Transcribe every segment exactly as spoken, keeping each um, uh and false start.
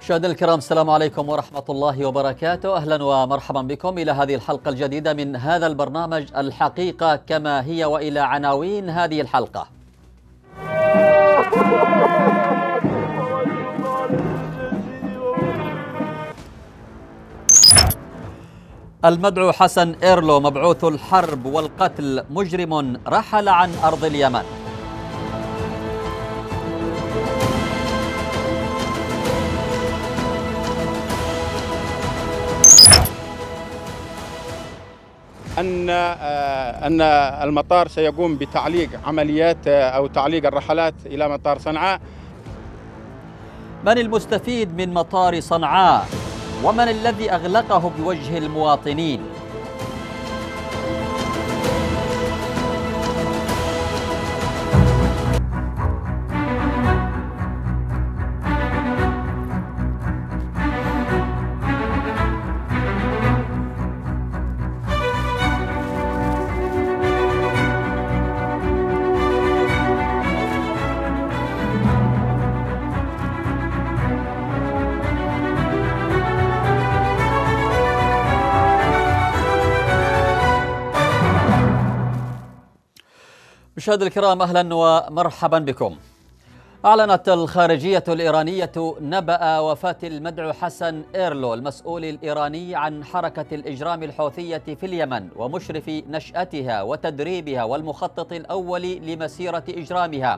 مشاهدينا الكرام، السلام عليكم ورحمة الله وبركاته. أهلا ومرحبا بكم إلى هذه الحلقة الجديدة من هذا البرنامج الحقيقة كما هي، وإلى عناوين هذه الحلقة. المدعو حسن إيرلو مبعوث الحرب والقتل مجرم رحل عن أرض اليمن. أن أن المطار سيقوم بتعليق عمليات أو تعليق الرحلات إلى مطار صنعاء. من المستفيد من مطار صنعاء؟ ومن الذي أغلقه بوجه المواطنين؟ مشاهدينا الكرام، أهلا ومرحبا بكم. أعلنت الخارجية الإيرانية نبأ وفاة المدعو حسن إيرلو المسؤول الإيراني عن حركة الإجرام الحوثية في اليمن ومشرف نشأتها وتدريبها والمخطط الأول لمسيرة إجرامها.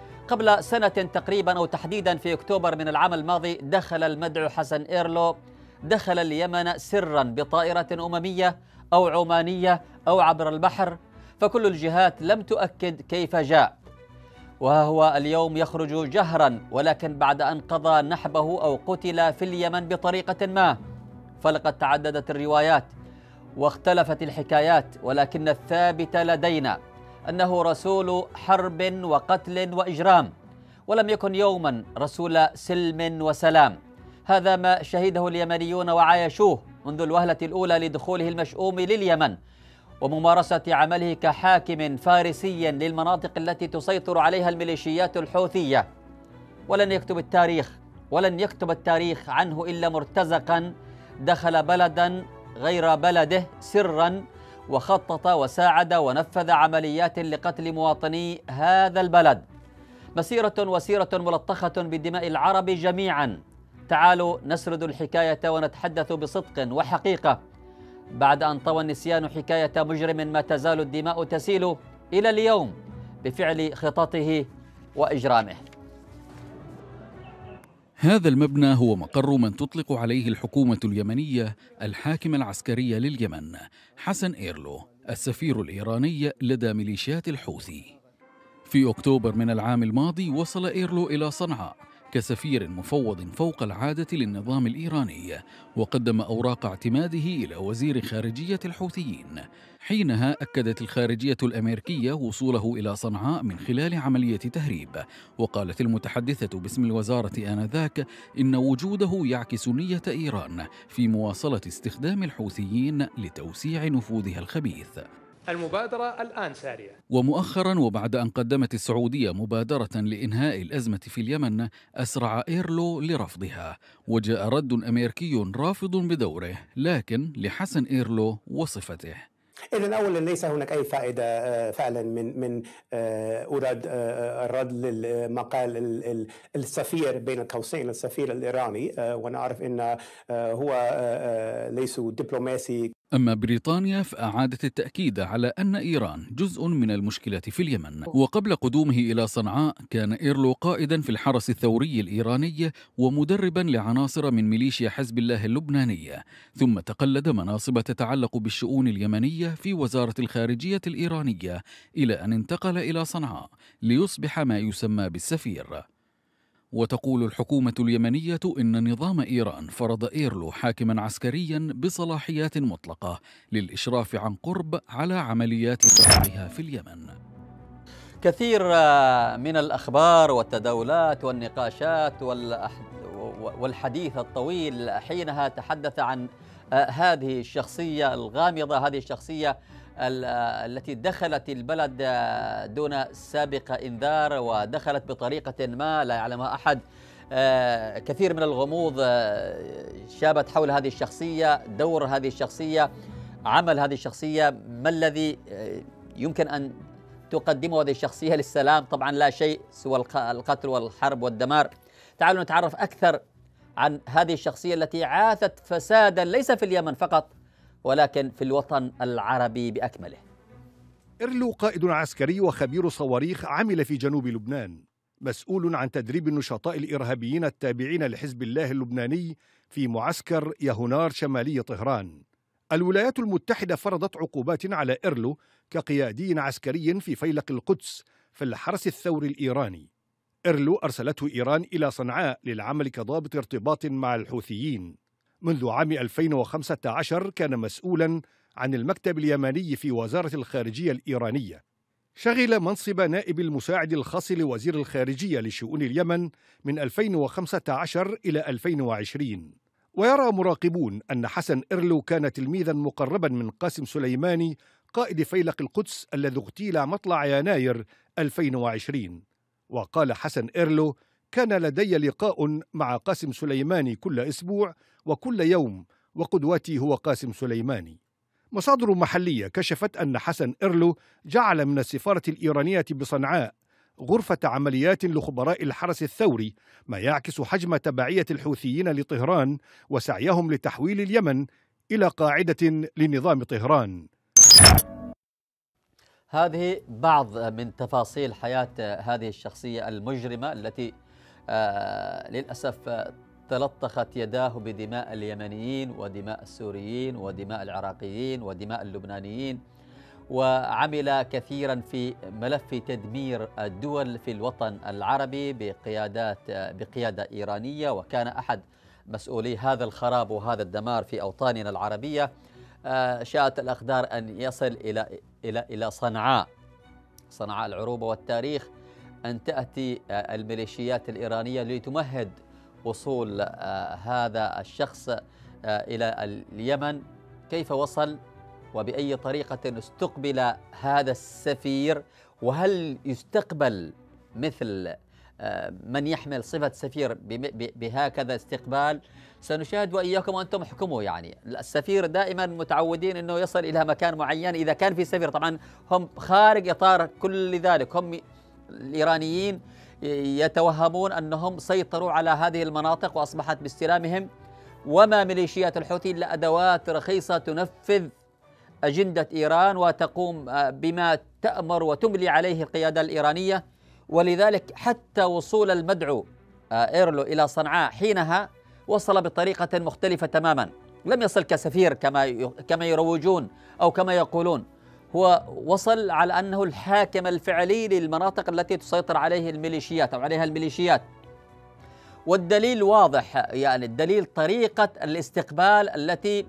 قبل سنة تقريبا أو تحديدا في أكتوبر من العام الماضي دخل المدعو حسن إيرلو دخل اليمن سرا بطائرة أممية أو عمانية أو عبر البحر، فكل الجهات لم تؤكد كيف جاء، وها هو اليوم يخرج جهرا ولكن بعد أن قضى نحبه أو قتل في اليمن بطريقة ما. فلقد تعددت الروايات واختلفت الحكايات، ولكن الثابت لدينا أنه رسول حرب وقتل وإجرام، ولم يكن يوما رسول سلم وسلام. هذا ما شهده اليمنيون وعايشوه منذ الوهلة الأولى لدخوله المشؤوم لليمن وممارسة عمله كحاكم فارسي للمناطق التي تسيطر عليها الميليشيات الحوثية. ولن يكتب التاريخ ولن يكتب التاريخ عنه إلا مرتزقا دخل بلدا غير بلده سرا وخطط وساعد ونفذ عمليات لقتل مواطني هذا البلد. مسيرة وسيرة ملطخة بدماء العرب جميعا. تعالوا نسرد الحكاية ونتحدث بصدق وحقيقة بعد أن طوى النسيان حكاية مجرم ما تزال الدماء تسيل إلى اليوم بفعل خططه وإجرامه. هذا المبنى هو مقر من تطلق عليه الحكومة اليمنية الحاكم العسكري لليمن حسن إيرلو، السفير الإيراني لدى ميليشيات الحوثي. في أكتوبر من العام الماضي وصل إيرلو إلى صنعاء كسفير مفوض فوق العادة للنظام الإيراني، وقدم أوراق اعتماده إلى وزير خارجية الحوثيين. حينها أكدت الخارجية الأمريكية وصوله إلى صنعاء من خلال عملية تهريب، وقالت المتحدثة باسم الوزارة آنذاك إن وجوده يعكس نية إيران في مواصلة استخدام الحوثيين لتوسيع نفوذها الخبيث. المبادرة الآن سارية. ومؤخرا وبعد أن قدمت السعودية مبادرة لإنهاء الأزمة في اليمن، أسرع إيرلو لرفضها، وجاء رد أمريكي رافض بدوره لكن لحسن إيرلو وصفته. إذن أولا ليس هناك أي فائدة فعلا من من أراد الرد لما قال السفير بين قوسين السفير الإيراني، وأنا أعرف أن هو ليس دبلوماسي. أما بريطانيا فأعادت التأكيد على أن إيران جزء من المشكلة في اليمن. وقبل قدومه إلى صنعاء كان إيرلو قائدا في الحرس الثوري الإيراني ومدربا لعناصر من ميليشيا حزب الله اللبناني، ثم تقلد مناصب تتعلق بالشؤون اليمنية في وزارة الخارجية الإيرانية إلى أن انتقل إلى صنعاء ليصبح ما يسمى بالسفير. وتقول الحكومة اليمنية إن نظام إيران فرض إيرلو حاكما عسكريا بصلاحيات مطلقة للإشراف عن قرب على عمليات ضربها في اليمن. كثير من الأخبار والتداولات والنقاشات والحديث الطويل حينها تحدث عن هذه الشخصية الغامضة، هذه الشخصية التي دخلت البلد دون سابق إنذار ودخلت بطريقة ما لا يعلمها أحد كثير من الغموض شابت حول هذه الشخصية، دور هذه الشخصية، عمل هذه الشخصية، ما الذي يمكن أن تقدمه هذه الشخصية للسلام؟ طبعا لا شيء سوى القتل والحرب والدمار. تعالوا نتعرف أكثر عن هذه الشخصية التي عاثت فسادا ليس في اليمن فقط ولكن في الوطن العربي بأكمله. إرلو قائد عسكري وخبير صواريخ عمل في جنوب لبنان، مسؤول عن تدريب النشطاء الإرهابيين التابعين لحزب الله اللبناني في معسكر يهونار شمالي طهران. الولايات المتحدة فرضت عقوبات على إرلو كقيادي عسكري في فيلق القدس في الحرس الثوري الإيراني. إرلو أرسلته إيران إلى صنعاء للعمل كضابط ارتباط مع الحوثيين. منذ عام ألفين وخمسة عشر كان مسؤولاً عن المكتب اليمني في وزارة الخارجية الإيرانية. شغل منصب نائب المساعد الخاص لوزير الخارجية لشؤون اليمن من ألفين وخمسة عشر إلى ألفين وعشرين. ويرى مراقبون أن حسن إرلو كان تلميذاً مقرباً من قاسم سليماني قائد فيلق القدس الذي اغتيل مطلع يناير ألفين وعشرين. وقال حسن إرلو: كان لدي لقاء مع قاسم سليماني كل أسبوع وكل يوم، وقدوتي هو قاسم سليماني. مصادر محلية كشفت أن حسن إرلو جعل من السفارة الإيرانية بصنعاء غرفة عمليات لخبراء الحرس الثوري، ما يعكس حجم تبعية الحوثيين لطهران وسعيهم لتحويل اليمن إلى قاعدة لنظام طهران. هذه بعض من تفاصيل حياة هذه الشخصية المجرمة التي آه للأسف تلطخت يداه بدماء اليمنيين ودماء السوريين ودماء العراقيين ودماء اللبنانيين، وعمل كثيرا في ملف تدمير الدول في الوطن العربي بقيادات بقيادة إيرانية، وكان أحد مسؤولي هذا الخراب وهذا الدمار في أوطاننا العربية. شاءت الأقدار أن يصل إلى إلى إلى صنعاء صنعاء العروبة والتاريخ، أن تأتي الميليشيات الإيرانية لتمهد وصول هذا الشخص إلى اليمن. كيف وصل وبأي طريقة استقبل هذا السفير؟ وهل يستقبل مثل من يحمل صفة سفير بهكذا استقبال؟ سنشاهد وإياكم وأنتم احكموا. يعني السفير دائما متعودين أنه يصل إلى مكان معين إذا كان في سفير، طبعا هم خارج إطار كل ذلك. هم الإيرانيين يتوهمون أنهم سيطروا على هذه المناطق وأصبحت باستلامهم، وما ميليشيات الحوثي إلا أدوات رخيصة تنفذ أجندة إيران وتقوم بما تأمر وتملي عليه القيادة الإيرانية. ولذلك حتى وصول المدعو إيرلو إلى صنعاء حينها وصل بطريقة مختلفة تماما، لم يصل كسفير كما كما يروجون أو كما يقولون، هو وصل على أنه الحاكم الفعلي للمناطق التي تسيطر عليه الميليشيات أو عليها الميليشيات. والدليل واضح، يعني الدليل طريقة الاستقبال التي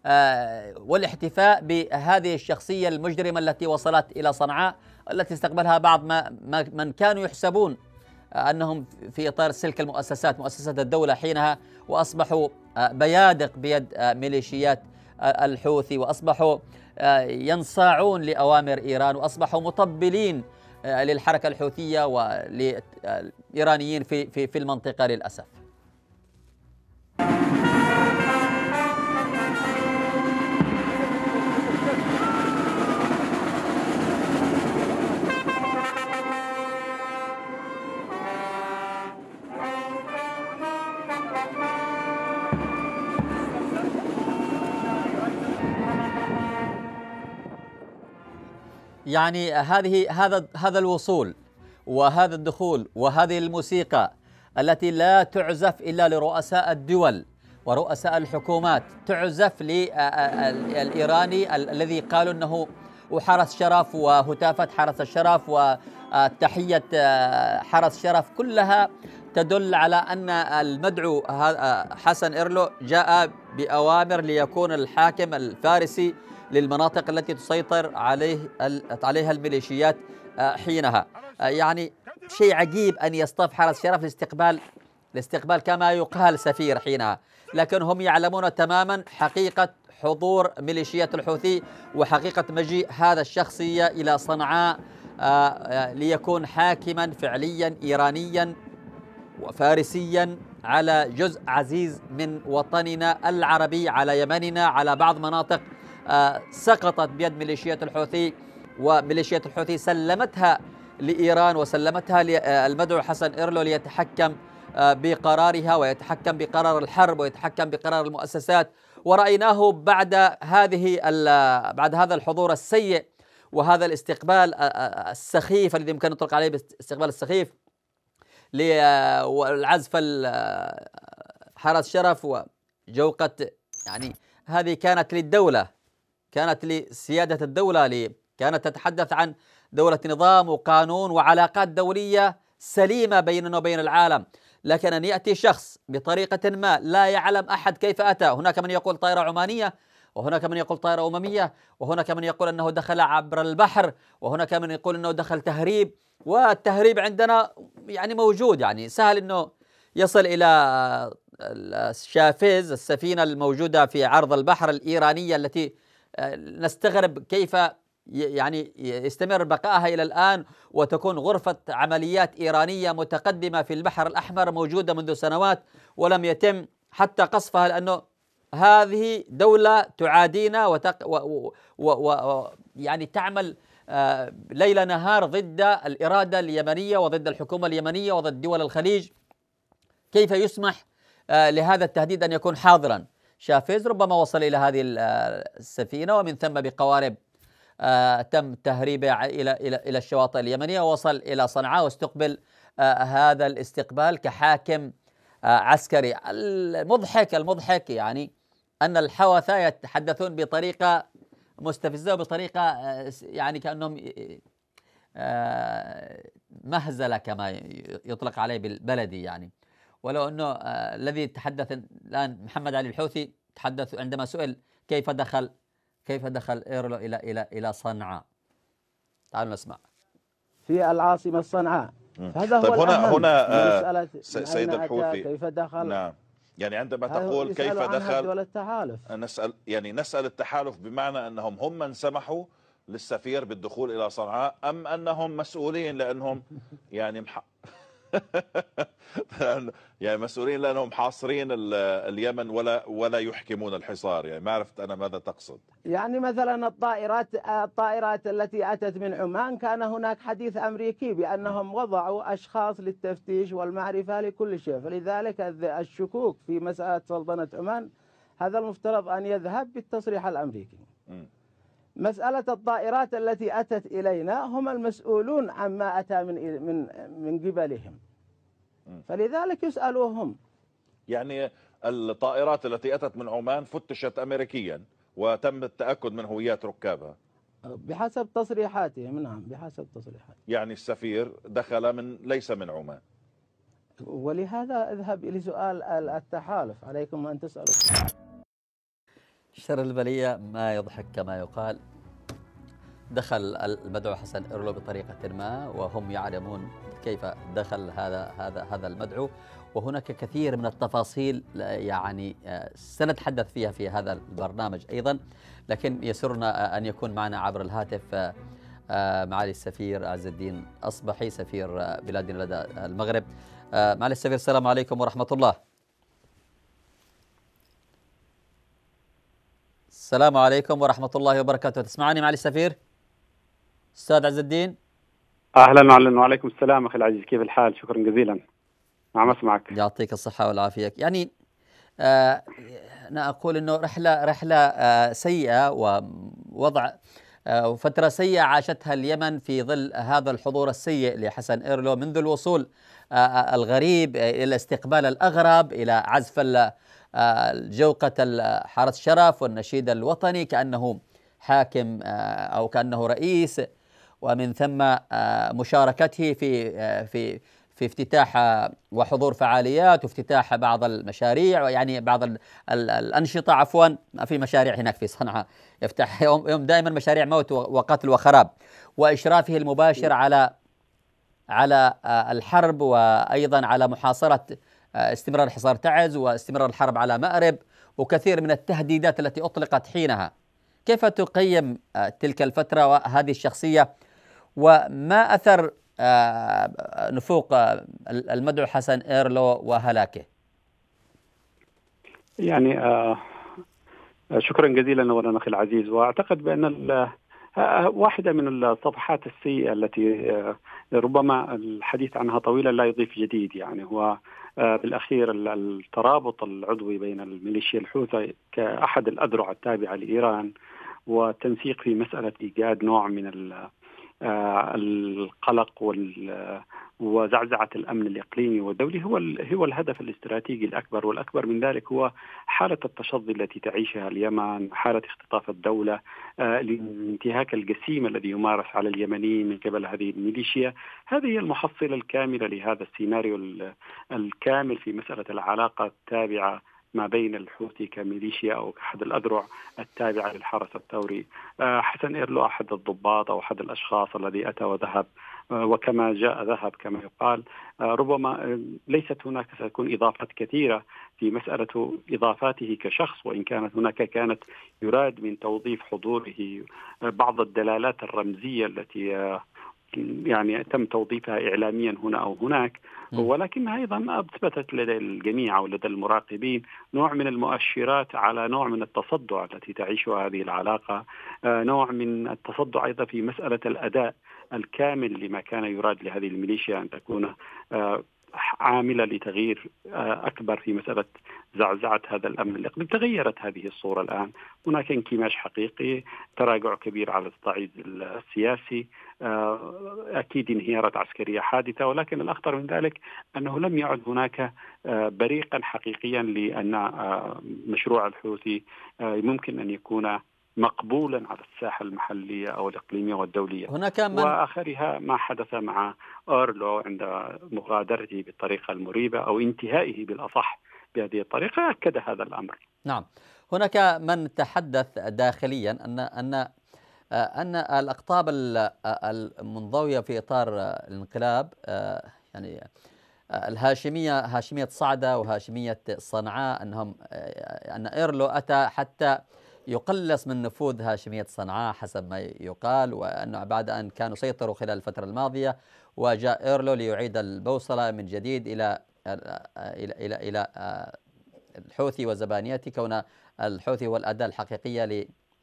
آه والاحتفاء بهذه الشخصية المجرمة التي وصلت إلى صنعاء، التي استقبلها بعض ما من كانوا يحسبون آه أنهم في إطار سلك المؤسسات مؤسسات الدولة حينها، وأصبحوا آه بيادق بيد آه ميليشيات آه الحوثي، وأصبحوا آه ينصاعون لأوامر إيران، وأصبحوا مطبلين آه للحركة الحوثية وللإيرانيين في في في المنطقة للأسف. يعني هذه هذا هذا الوصول وهذا الدخول وهذه الموسيقى التي لا تعزف إلا لرؤساء الدول ورؤساء الحكومات، تعزف للإيراني الذي قالوا أنه وحرس شرف وهتافة حرس الشرف وتحية حرس شرف، كلها تدل على أن المدعو حسن إرلو جاء بأوامر ليكون الحاكم الفارسي للمناطق التي تسيطر عليه عليها الميليشيات حينها. يعني شيء عجيب أن يصطف حرس شرف لاستقبال لاستقبال كما يقال سفير حينها، لكن هم يعلمون تماما حقيقة حضور ميليشيات الحوثي وحقيقة مجيء هذا الشخصية إلى صنعاء ليكون حاكما فعليا إيرانيا وفارسيا على جزء عزيز من وطننا العربي، على يمننا، على بعض مناطق سقطت بيد ميليشيات الحوثي، وميليشيات الحوثي سلمتها لإيران وسلمتها للمدعو حسن إيرلو ليتحكم بقرارها ويتحكم بقرار الحرب ويتحكم بقرار المؤسسات. ورأيناه بعد هذه بعد هذا الحضور السيء وهذا الاستقبال السخيف الذي يمكن نطلق عليه باستقبال السخيف والعزف حرس شرف وجوقة، يعني هذه كانت للدولة، كانت لسيادة الدولة، كانت تتحدث عن دولة نظام وقانون وعلاقات دولية سليمة بيننا وبين العالم. لكن أن يأتي شخص بطريقة ما لا يعلم أحد كيف أتى، هناك من يقول طائرة عمانية، وهناك من يقول طائرة أممية، وهناك من يقول أنه دخل عبر البحر، وهناك من يقول أنه دخل تهريب. والتهريب عندنا يعني موجود، يعني سهل أنه يصل إلى شافيز، السفينة الموجودة في عرض البحر الإيرانية التي نستغرب كيف يعني يستمر بقائها إلى الآن وتكون غرفة عمليات إيرانية متقدمة في البحر الأحمر موجودة منذ سنوات ولم يتم حتى قصفها، لأنه هذه دولة تعادينا وتق و و و يعني تعمل آه ليل نهار ضد الإرادة اليمنية وضد الحكومة اليمنية وضد دول الخليج. كيف يسمح آه لهذا التهديد أن يكون حاضرا؟ شافيز ربما وصل إلى هذه السفينة ومن ثم بقوارب آه تم تهريبه إلى إلى إلى الشواطئ اليمنية، ووصل إلى صنعاء واستقبل آه هذا الاستقبال كحاكم آه عسكري. المضحك المضحك يعني أن الحوثة يتحدثون بطريقة مستفزة وبطريقة آه يعني كأنهم آه مهزلة كما يطلق عليه بالبلدي، يعني ولو أنه آه الذي تحدث الآن محمد علي الحوثي تحدث عندما سئل كيف دخل كيف دخل إيرلو إلى إلى إلى صنعاء. تعالوا نسمع. في العاصمة صنعاء. هذا طيب هو هنا هنا آه سيد الحوثي كيف دخل؟ نعم، يعني عندما تقول كيف دخل دول التحالف، نسأل يعني نسأل التحالف بمعنى أنهم هم من سمحوا للسفير بالدخول إلى صنعاء أم أنهم مسؤولين لأنهم يعني مح... يعني مسؤولين لأنهم حاصرين اليمن ولا ولا يحكمون الحصار؟ يعني ما عرفت أنا ماذا تقصد. يعني مثلا الطائرات الطائرات التي أتت من عمان كان هناك حديث أمريكي بأنهم وضعوا أشخاص للتفتيش والمعرفة لكل شيء، فلذلك الشكوك في مسألة سلطنة عمان هذا المفترض أن يذهب بالتصريح الأمريكي. م. مسألة الطائرات التي أتت إلينا هم المسؤولون عما أتى من من من قبلهم، فلذلك يسألوهم. يعني الطائرات التي أتت من عمان فتشت أمريكيا وتم التأكد من هويات ركابها بحسب تصريحاتهم. نعم بحسب تصريحاتهم. يعني السفير دخل من ليس من عمان، ولهذا اذهب إلى سؤال التحالف، عليكم أن تسألوا. شر البلية ما يضحك كما يقال. دخل المدعو حسن إيرلو بطريقة ما وهم يعلمون كيف دخل هذا هذا هذا المدعو، وهناك كثير من التفاصيل يعني سنتحدث فيها في هذا البرنامج أيضا، لكن يسرنا أن يكون معنا عبر الهاتف معالي السفير عز الدين أصبحي سفير بلادنا لدى المغرب. معالي السفير السلام عليكم ورحمة الله. السلام عليكم ورحمة الله وبركاته. تسمعني معالي السفير؟ أستاذ عز الدين. أهلا وعلا. وعليكم السلام أخي العزيز، كيف الحال؟ شكرا جزيلا. نعم أسمعك. يعطيك الصحة والعافية. يعني آه أنا أقول أنه رحلة رحلة آه سيئة ووضع آه وفترة سيئة عاشتها اليمن في ظل هذا الحضور السيء لحسن إيرلو منذ الوصول آه الغريب إلى الاستقبال الأغرب، إلى عزف الجوقة حرس شرف والنشيد الوطني كأنه حاكم أو كأنه رئيس، ومن ثم مشاركته في في في افتتاح وحضور فعاليات وافتتاح بعض المشاريع، يعني بعض الأنشطة عفوا. ما في مشاريع هناك في صنعاء، يفتح يوم يوم دائما مشاريع موت وقتل وخراب، وإشرافه المباشر على على الحرب وأيضا على محاصرة استمرار حصار تعز واستمرار الحرب على مأرب وكثير من التهديدات التي أطلقت حينها. كيف تقيم تلك الفترة وهذه الشخصية، وما أثر نفوق المدعو حسن إيرلو وهلاكه؟ يعني آه شكرا جزيلا أولا أخي العزيز. وأعتقد بأن واحدة من الصفحات السيئة التي ربما الحديث عنها طويلا لا يضيف جديد، يعني هو بالأخير الترابط العضوي بين الميليشيا الحوثي كأحد الأذرع التابعة لإيران والتنسيق في مسألة إيجاد نوع من القلق وزعزعة الأمن الإقليمي والدولي هو هو الهدف الاستراتيجي الأكبر، والأكبر من ذلك هو حالة التشظي التي تعيشها اليمن، حالة اختطاف الدولة، الانتهاك الجسيم الذي يمارس على اليمنيين من قبل هذه الميليشيا. هذه هي المحصلة الكاملة لهذا السيناريو الكامل في مسألة العلاقة التابعة ما بين الحوثي كميليشيا أو أحد الأذرع التابعة للحرس الثوري. حسن إيرلو أحد الضباط أو أحد الأشخاص الذي أتى وذهب، وكما جاء ذهب كما يقال. ربما ليست هناك ستكون إضافات كثيرة في مسألة إضافاته كشخص، وإن كانت هناك كانت يراد من توظيف حضوره بعض الدلالات الرمزية التي يعني تم توظيفها إعلاميا هنا أو هناك، ولكنها أيضا أثبتت لدى الجميع أو لدى المراقبين نوع من المؤشرات على نوع من التصدع التي تعيشها هذه العلاقة، نوع من التصدع أيضا في مسألة الأداء الكامل لما كان يراد لهذه الميليشيا أن تكون عاملة لتغيير أكبر في مسألة زعزعة هذا الأمن الإقليمي. تغيرت هذه الصورة الآن، هناك انكماش حقيقي، تراجع كبير على الصعيد السياسي، أكيد انهيارات عسكرية حادثة، ولكن الأخطر من ذلك أنه لم يعد هناك بريقا حقيقيا لأن مشروع الحوثي ممكن أن يكون مقبولا على الساحة المحلية أو الإقليمية والدولية. هناك من وآخرها ما حدث مع إيرلو عند مغادرته بالطريقة المريبة أو انتهائه بالأصح بهذه الطريقة أكد هذا الأمر. نعم، هناك من تحدث داخليا أن أن أن الأقطاب المنضوية في إطار الانقلاب، يعني الهاشمية، هاشمية صعدة وهاشمية صنعاء، أنهم أن إيرلو أتى حتى يقلص من نفوذ هاشمية صنعاء حسب ما يقال، وأنه بعد أن كانوا سيطروا خلال الفترة الماضية وجاء إيرلو ليعيد البوصلة من جديد إلى إلى إلى إلى الحوثي وزبانيته، كون الحوثي هو الأداة الحقيقية ل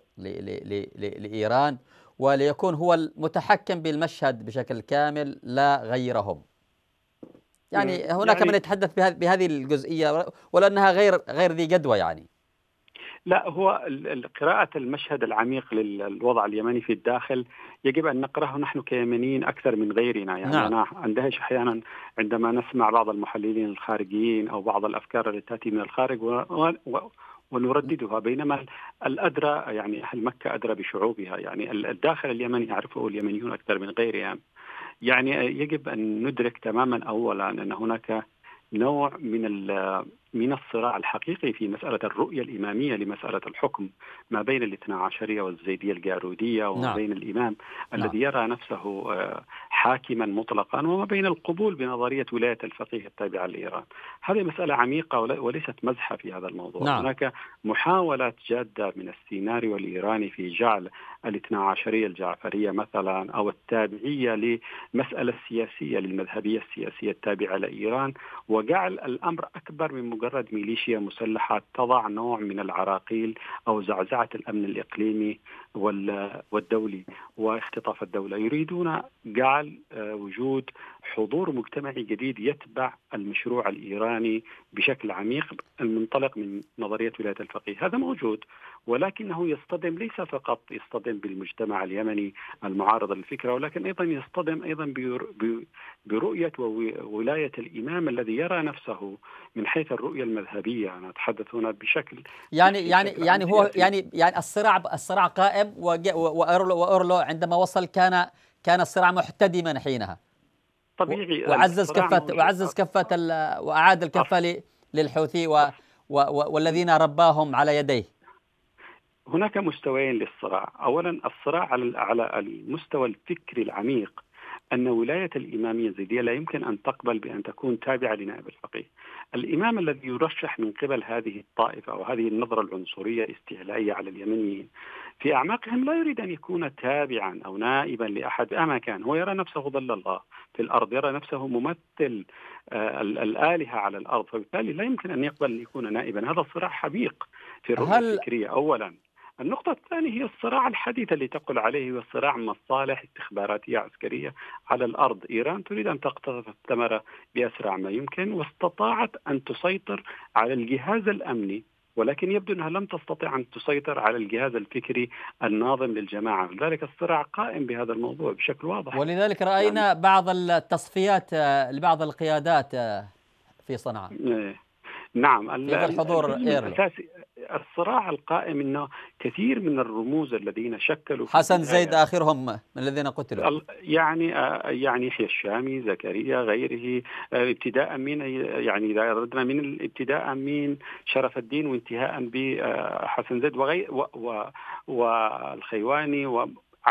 لإيران، وليكون هو المتحكم بالمشهد بشكل كامل لا غيرهم. يعني هناك يعني من يتحدث بهذه الجزئية ولأنها غير غير ذي جدوى. يعني لا، هو قراءة المشهد العميق للوضع اليمني في الداخل يجب أن نقرأه نحن كيمنيين أكثر من غيرنا. يعني نعم. أنا أندهش أحيانا عندما نسمع بعض المحللين الخارجيين أو بعض الأفكار التي تأتي من الخارج و... و... ونرددها، بينما الأدرى يعني أهل مكة أدرى بشعوبها. يعني الداخل اليمني يعرفه اليمنيون أكثر من غيرهم. يعني يجب أن ندرك تماما أولا أن هناك نوع من من الصراع الحقيقي في مسألة الرؤية الإمامية لمسألة الحكم ما بين الاثنا عشرية والزيدية الجارودية، وما نعم. بين الإمام نعم. الذي يرى نفسه حاكما مطلقا، وما بين القبول بنظرية ولاية الفقيه التابعة لإيران. هذه مسألة عميقة وليست مزحة في هذا الموضوع. نعم. هناك محاولات جادة من السيناريو الإيراني في جعل الاثنا عشرية الجعفرية مثلا أو التابعية لمسألة سياسية للمذهبية السياسية التابعة لإيران، وجعل الأمر أكبر من مجرد ميليشيا مسلحة تضع نوع من العراقيل أو زعزعة الأمن الإقليمي والدولي واختطاف الدولة. يريدون جعل وجود حضور مجتمعي جديد يتبع المشروع الإيراني بشكل عميق المنطلق من نظرية ولاية الفقيه. هذا موجود، ولكنه يصطدم ليس فقط يصطدم بالمجتمع اليمني المعارض للفكرة، ولكن أيضا يصطدم أيضا برؤية وولاية الإمام الذي يرى نفسه من حيث الرؤية المذهبية. أنا أتحدث هنا بشكل يعني يعني يعني هو يعني يعني الصراع الصراع قائم، وأورلو عندما وصل كان كان الصراع محتدما حينها طبيعي، وعزز كفة وعزز كفة وأعاد الكفة للحوثي و والذين رباهم على يديه. هناك مستويين للصراع. أولا الصراع على على المستوى الفكري العميق أن ولاية الإمامية الزيدية لا يمكن أن تقبل بأن تكون تابعة لنائب الفقيه. الإمام الذي يرشح من قبل هذه الطائفة أو هذه النظرة العنصرية الاستعلائية على اليمنيين في أعماقهم لا يريد أن يكون تابعا أو نائبا لأحد أما كان. هو يرى نفسه ظل الله في الأرض، يرى نفسه ممثل آه الآلهة على الأرض، فبالتالي لا يمكن أن يقبل أن يكون نائبا. هذا الصراع حبيق في الرؤية هل... الفكرية أولا. النقطة الثانية هي الصراع الحديث اللي تقول عليه هو الصراع مصالح استخباراتية عسكرية على الأرض. إيران تريد أن تقتطف الثمرة بأسرع ما يمكن، واستطاعت أن تسيطر على الجهاز الأمني، ولكن يبدو أنها لم تستطع أن تسيطر على الجهاز الفكري الناظم للجماعة. لذلك الصراع قائم بهذا الموضوع بشكل واضح. ولذلك رأينا يعني بعض التصفيات لبعض القيادات في صنعاء. نعم، الحضور الأساسي الصراع القائم انه كثير من الرموز الذين شكلوا حسن زيد اخرهم من الذين قتلوا، يعني يعني يحيى الشامي، زكريا، غيره، ابتداء من يعني اذا اردنا من ابتداء من شرف الدين وانتهاء بحسن زيد وغير والخيواني و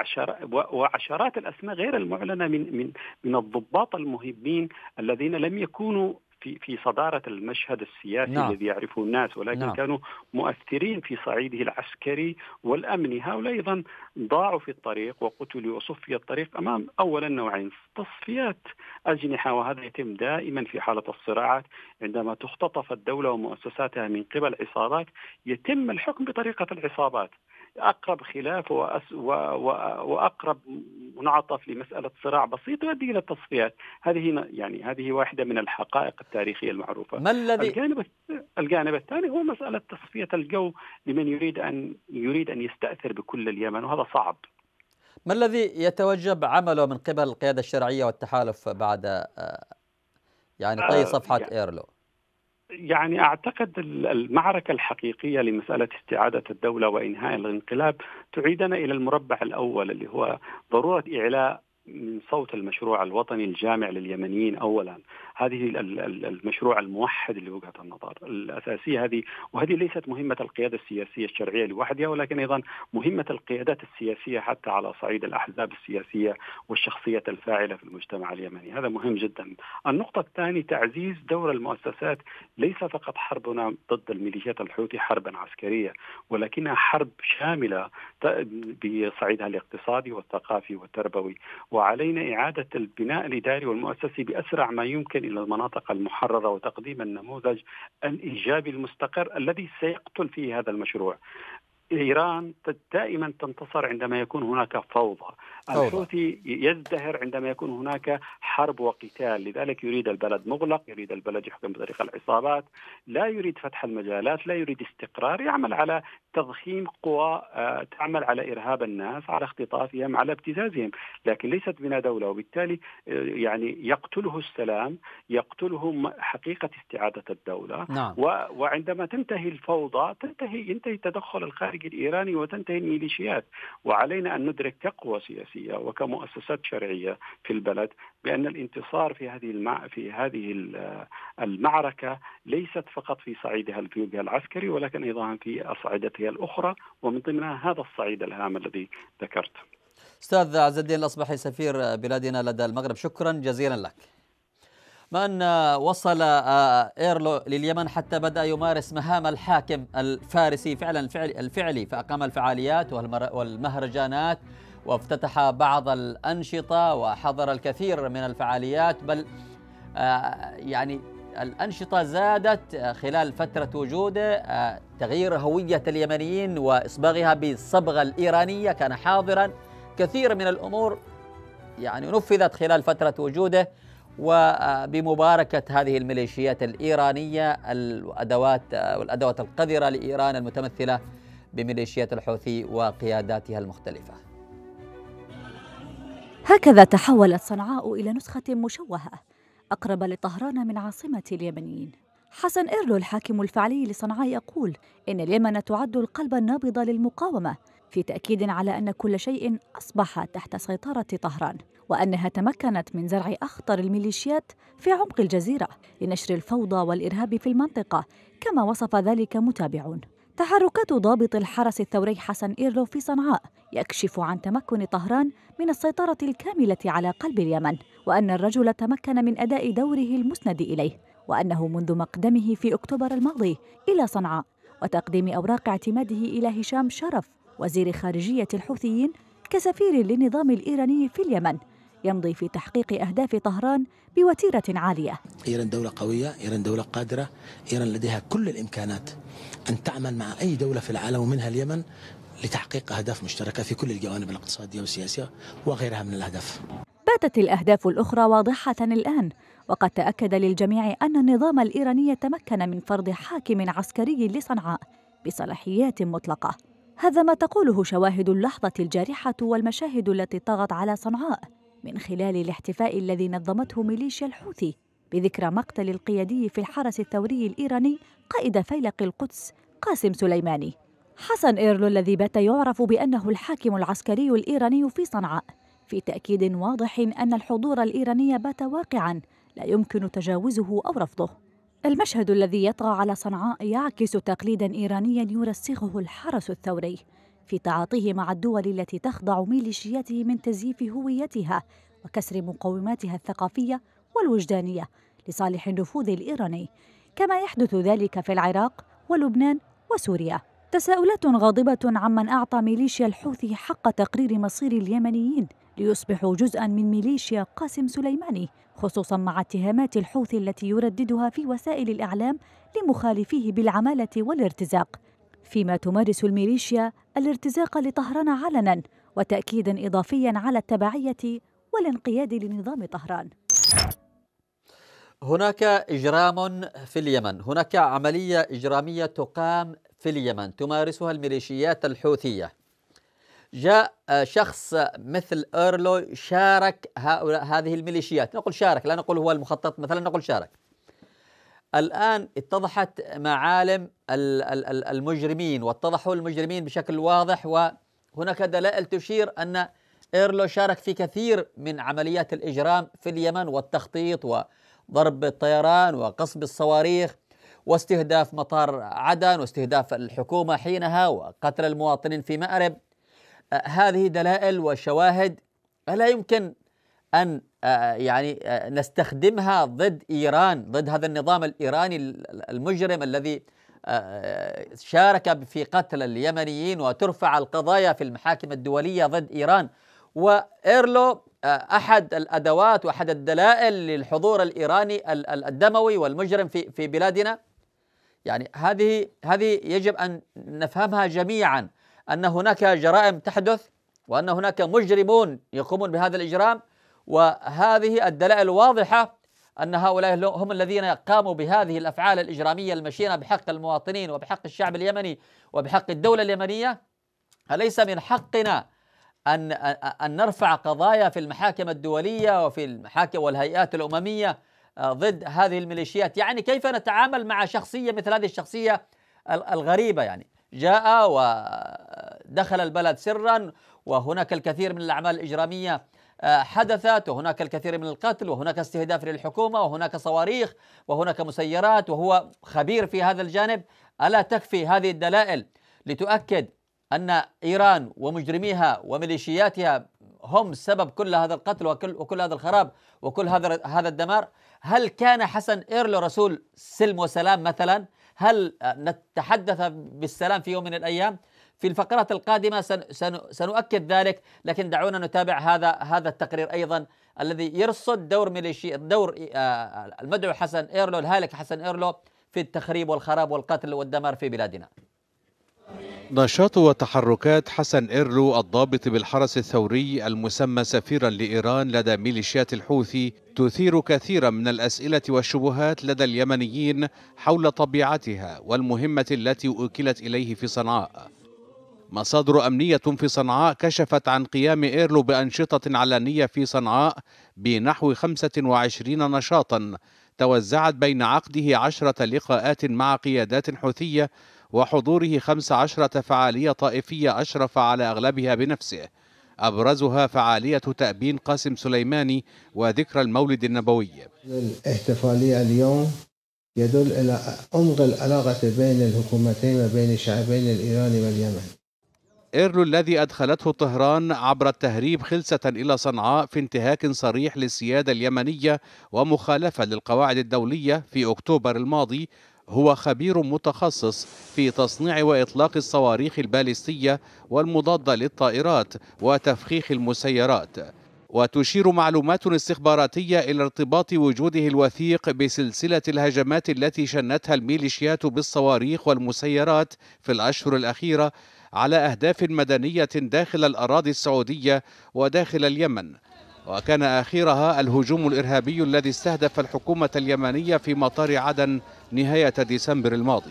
وعشرات الاسماء غير المعلنه من من من الضباط المهمين الذين لم يكونوا في في صدارة المشهد السياسي نعم. الذي يعرفه الناس، ولكن نعم. كانوا مؤثرين في صعيده العسكري والأمني. هؤلاء أيضا ضاعوا في الطريق وقتلوا وصفي الطريق أمام أولا نوعين تصفيات أجنحة، وهذا يتم دائما في حالة الصراعات. عندما تختطف الدولة ومؤسساتها من قبل عصابات يتم الحكم بطريقة العصابات. أقرب خلاف وأس و... و... وأقرب منعطف لمسألة صراع بسيط يؤدي إلى التصفيات. هذه يعني هذه واحدة من الحقائق التاريخية المعروفة. ما الذي الجانب الجانب الثاني هو مسألة تصفية الجو لمن يريد أن يريد أن يستأثر بكل اليمن، وهذا صعب. ما الذي يتوجب عمله من قبل القيادة الشرعية والتحالف بعد يعني طي صفحة يعني إيرلو؟ يعني أعتقد المعركة الحقيقية لمسألة استعادة الدولة وإنهاء الانقلاب تعيدنا إلى المربع الأول، اللي هو ضرورة إعلاء من صوت المشروع الوطني الجامع لليمنيين أولا. هذه المشروع الموحد لوجهة النظر الأساسية هذه، وهذه ليست مهمة القيادة السياسية الشرعية لوحدها، ولكن أيضا مهمة القيادات السياسية حتى على صعيد الأحزاب السياسية والشخصية الفاعلة في المجتمع اليمني. هذا مهم جدا. النقطة الثانية تعزيز دور المؤسسات. ليس فقط حربنا ضد الميليشيات الحوثي حربا عسكرية، ولكنها حرب شاملة بصعيدها الاقتصادي والثقافي والتربوي، وعلينا إعادة البناء الإداري والمؤسسي بأسرع ما يمكن إلى المناطق المحررة وتقديم النموذج الإيجابي المستقر الذي سيقتل فيه هذا المشروع. إيران دائما تنتصر عندما يكون هناك فوضى. الحوثي يزدهر عندما يكون هناك حرب وقتال، لذلك يريد البلد مغلق، يريد البلد يحكم بطريقة العصابات، لا يريد فتح المجالات، لا يريد استقرار، يعمل على تضخيم قوى تعمل على إرهاب الناس، على اختطافهم، على ابتزازهم، لكن ليست بنا دولة. وبالتالي يعني يقتله السلام، يقتله حقيقة استعادة الدولة. نعم. وعندما تنتهي الفوضى تنتهي ينتهي التدخل الخارجي الإيراني وتنتهي الميليشيات. وعلينا أن ندرك كقوى سياسية وكمؤسسات شرعية في البلد بأن الانتصار في هذه المع... في هذه المعركة ليست فقط في صعيدها الجيوبي العسكري، ولكن أيضا في صعيدتها الأخرى، ومن ضمنها هذا الصعيد الهام الذي ذكرته. أستاذ عز الدين الأصبحي سفير بلادنا لدى المغرب، شكرا جزيلا لك. ما أن وصل إيرلو لليمن حتى بدأ يمارس مهام الحاكم الفارسي فعلا الفعلي، فأقام الفعاليات والمهرجانات وافتتح بعض الأنشطة وحضر الكثير من الفعاليات، بل يعني الأنشطة زادت خلال فترة وجوده. تغيير هوية اليمنيين وإصباغها بالصبغة الإيرانية كان حاضرا. كثير من الأمور يعني نفذت خلال فترة وجوده، وبمباركة هذه الميليشيات الإيرانية الأدوات والأدوات القذرة لإيران المتمثلة بميليشيات الحوثي وقياداتها المختلفة. هكذا تحولت صنعاء إلى نسخة مشوهة أقرب لطهران من عاصمة اليمنيين. حسن إيرلو الحاكم الفعلي لصنعاء يقول إن اليمن تعد القلب النابض للمقاومة، في تأكيد على أن كل شيء أصبح تحت سيطرة طهران، وأنها تمكنت من زرع أخطر الميليشيات في عمق الجزيرة لنشر الفوضى والإرهاب في المنطقة، كما وصف ذلك متابعون. تحركات ضابط الحرس الثوري حسن إيرلو في صنعاء يكشف عن تمكن طهران من السيطرة الكاملة على قلب اليمن، وأن الرجل تمكن من أداء دوره المسند إليه، وأنه منذ مقدمه في أكتوبر الماضي إلى صنعاء وتقديم أوراق اعتماده إلى هشام شرف وزير خارجية الحوثيين كسفير للنظام الإيراني في اليمن، يمضي في تحقيق أهداف طهران بوتيرة عالية. إيران دولة قوية، إيران دولة قادرة، إيران لديها كل الإمكانات أن تعمل مع أي دولة في العالم ومنها اليمن لتحقيق أهداف مشتركة في كل الجوانب الاقتصادية والسياسية وغيرها من الأهداف. باتت الأهداف الأخرى واضحة الآن، وقد تأكد للجميع أن النظام الإيراني تمكن من فرض حاكم عسكري لصنعاء بصلاحيات مطلقة. هذا ما تقوله شواهد اللحظة الجارحة والمشاهد التي طغت على صنعاء من خلال الاحتفاء الذي نظمته ميليشيا الحوثي بذكرى مقتل القيادي في الحرس الثوري الإيراني قائد فيلق القدس قاسم سليماني. حسن إيرلو الذي بات يعرف بأنه الحاكم العسكري الإيراني في صنعاء في تأكيد واضح أن الحضور الإيراني بات واقعاً لا يمكن تجاوزه أو رفضه. المشهد الذي يطغى على صنعاء يعكس تقليداً إيرانياً يرسخه الحرس الثوري في تعاطيه مع الدول التي تخضع ميليشياته من تزييف هويتها وكسر مقوماتها الثقافية والوجدانية لصالح النفوذ الإيراني، كما يحدث ذلك في العراق ولبنان وسوريا. تساؤلات غاضبة عمن أعطى ميليشيا الحوثي حق تقرير مصير اليمنيين ليصبحوا جزءاً من ميليشيا قاسم سليماني، خصوصاً مع اتهامات الحوثي التي يرددها في وسائل الإعلام لمخالفيه بالعمالة والارتزاق، فيما تمارس الميليشيا الارتزاق لطهران علناً وتأكيداً إضافياً على التبعية والانقياد لنظام طهران. هناك إجرام في اليمن، هناك عملية إجرامية تقام في اليمن تمارسها الميليشيات الحوثية. جاء شخص مثل إيرلو شارك هذه الميليشيات، نقول شارك لا نقول هو المخطط، مثلا نقول شارك. الآن اتضحت معالم المجرمين واتضحوا المجرمين بشكل واضح، وهناك دلائل تشير أن إيرلو شارك في كثير من عمليات الإجرام في اليمن والتخطيط وضرب الطيران وقصف الصواريخ واستهداف مطار عدن واستهداف الحكومة حينها وقتل المواطنين في مأرب. هذه دلائل وشواهد لا يمكن أن يعني نستخدمها ضد إيران، ضد هذا النظام الإيراني المجرم الذي شارك في قتل اليمنيين، وترفع القضايا في المحاكم الدولية ضد إيران. وإيرلو أحد الأدوات وأحد الدلائل للحضور الإيراني الدموي والمجرم في في بلادنا. يعني هذه هذه يجب أن نفهمها جميعا، أن هناك جرائم تحدث وأن هناك مجرمون يقومون بهذا الإجرام، وهذه الدلائل واضحة أن هؤلاء هم الذين قاموا بهذه الأفعال الإجرامية المشينة بحق المواطنين وبحق الشعب اليمني وبحق الدولة اليمنية. أليس من حقنا أن أن نرفع قضايا في المحاكم الدولية وفي المحاكم والهيئات الأممية ضد هذه الميليشيات؟ يعني كيف نتعامل مع شخصية مثل هذه الشخصية الغريبة؟ يعني جاء ودخل البلد سرا، وهناك الكثير من الأعمال الإجرامية حدثت، وهناك الكثير من القتل، وهناك استهداف للحكومة، وهناك صواريخ، وهناك مسيرات، وهو خبير في هذا الجانب. ألا تكفي هذه الدلائل لتؤكد أن إيران ومجرميها وميليشياتها هم سبب كل هذا القتل وكل, وكل هذا الخراب وكل هذا هذا الدمار؟ هل كان حسن إيرلو رسول سلم وسلام مثلا؟ هل نتحدث بالسلام في يوم من الأيام؟ في الفقرات القادمة سنؤكد ذلك، لكن دعونا نتابع هذا هذا التقرير أيضا الذي يرصد دور ميليشيا دور المدعو حسن إيرلو الهالك حسن إيرلو في التخريب والخراب والقتل والدمار في بلادنا. نشاط وتحركات حسن إيرلو الضابط بالحرس الثوري المسمى سفيرا لإيران لدى ميليشيات الحوثي تثير كثيرا من الأسئلة والشبهات لدى اليمنيين حول طبيعتها والمهمة التي أوكلت إليه في صنعاء. مصادر أمنية في صنعاء كشفت عن قيام إيرلو بأنشطة علنية في صنعاء بنحو خمسة وعشرين نشاطا توزعت بين عقده عشرة لقاءات مع قيادات حوثية وحضوره خمس عشرة فعالية طائفية أشرف على أغلبها بنفسه، أبرزها فعالية تأبين قاسم سليماني وذكرى المولد النبوي. الاحتفالية اليوم يدل إلى عمق العلاقة بين الحكومتين وبين الشعبين الإيراني واليمن. إيرلو الذي أدخلته طهران عبر التهريب خلسة إلى صنعاء في انتهاك صريح للسيادة اليمنية ومخالفة للقواعد الدولية في أكتوبر الماضي، هو خبير متخصص في تصنيع وإطلاق الصواريخ البالستية والمضادة للطائرات وتفخيخ المسيرات. وتشير معلومات استخباراتية إلى ارتباط وجوده الوثيق بسلسلة الهجمات التي شنتها الميليشيات بالصواريخ والمسيرات في الأشهر الأخيرة على أهداف مدنية داخل الأراضي السعودية وداخل اليمن، وكان آخرها الهجوم الإرهابي الذي استهدف الحكومة اليمنية في مطار عدن نهاية ديسمبر الماضي.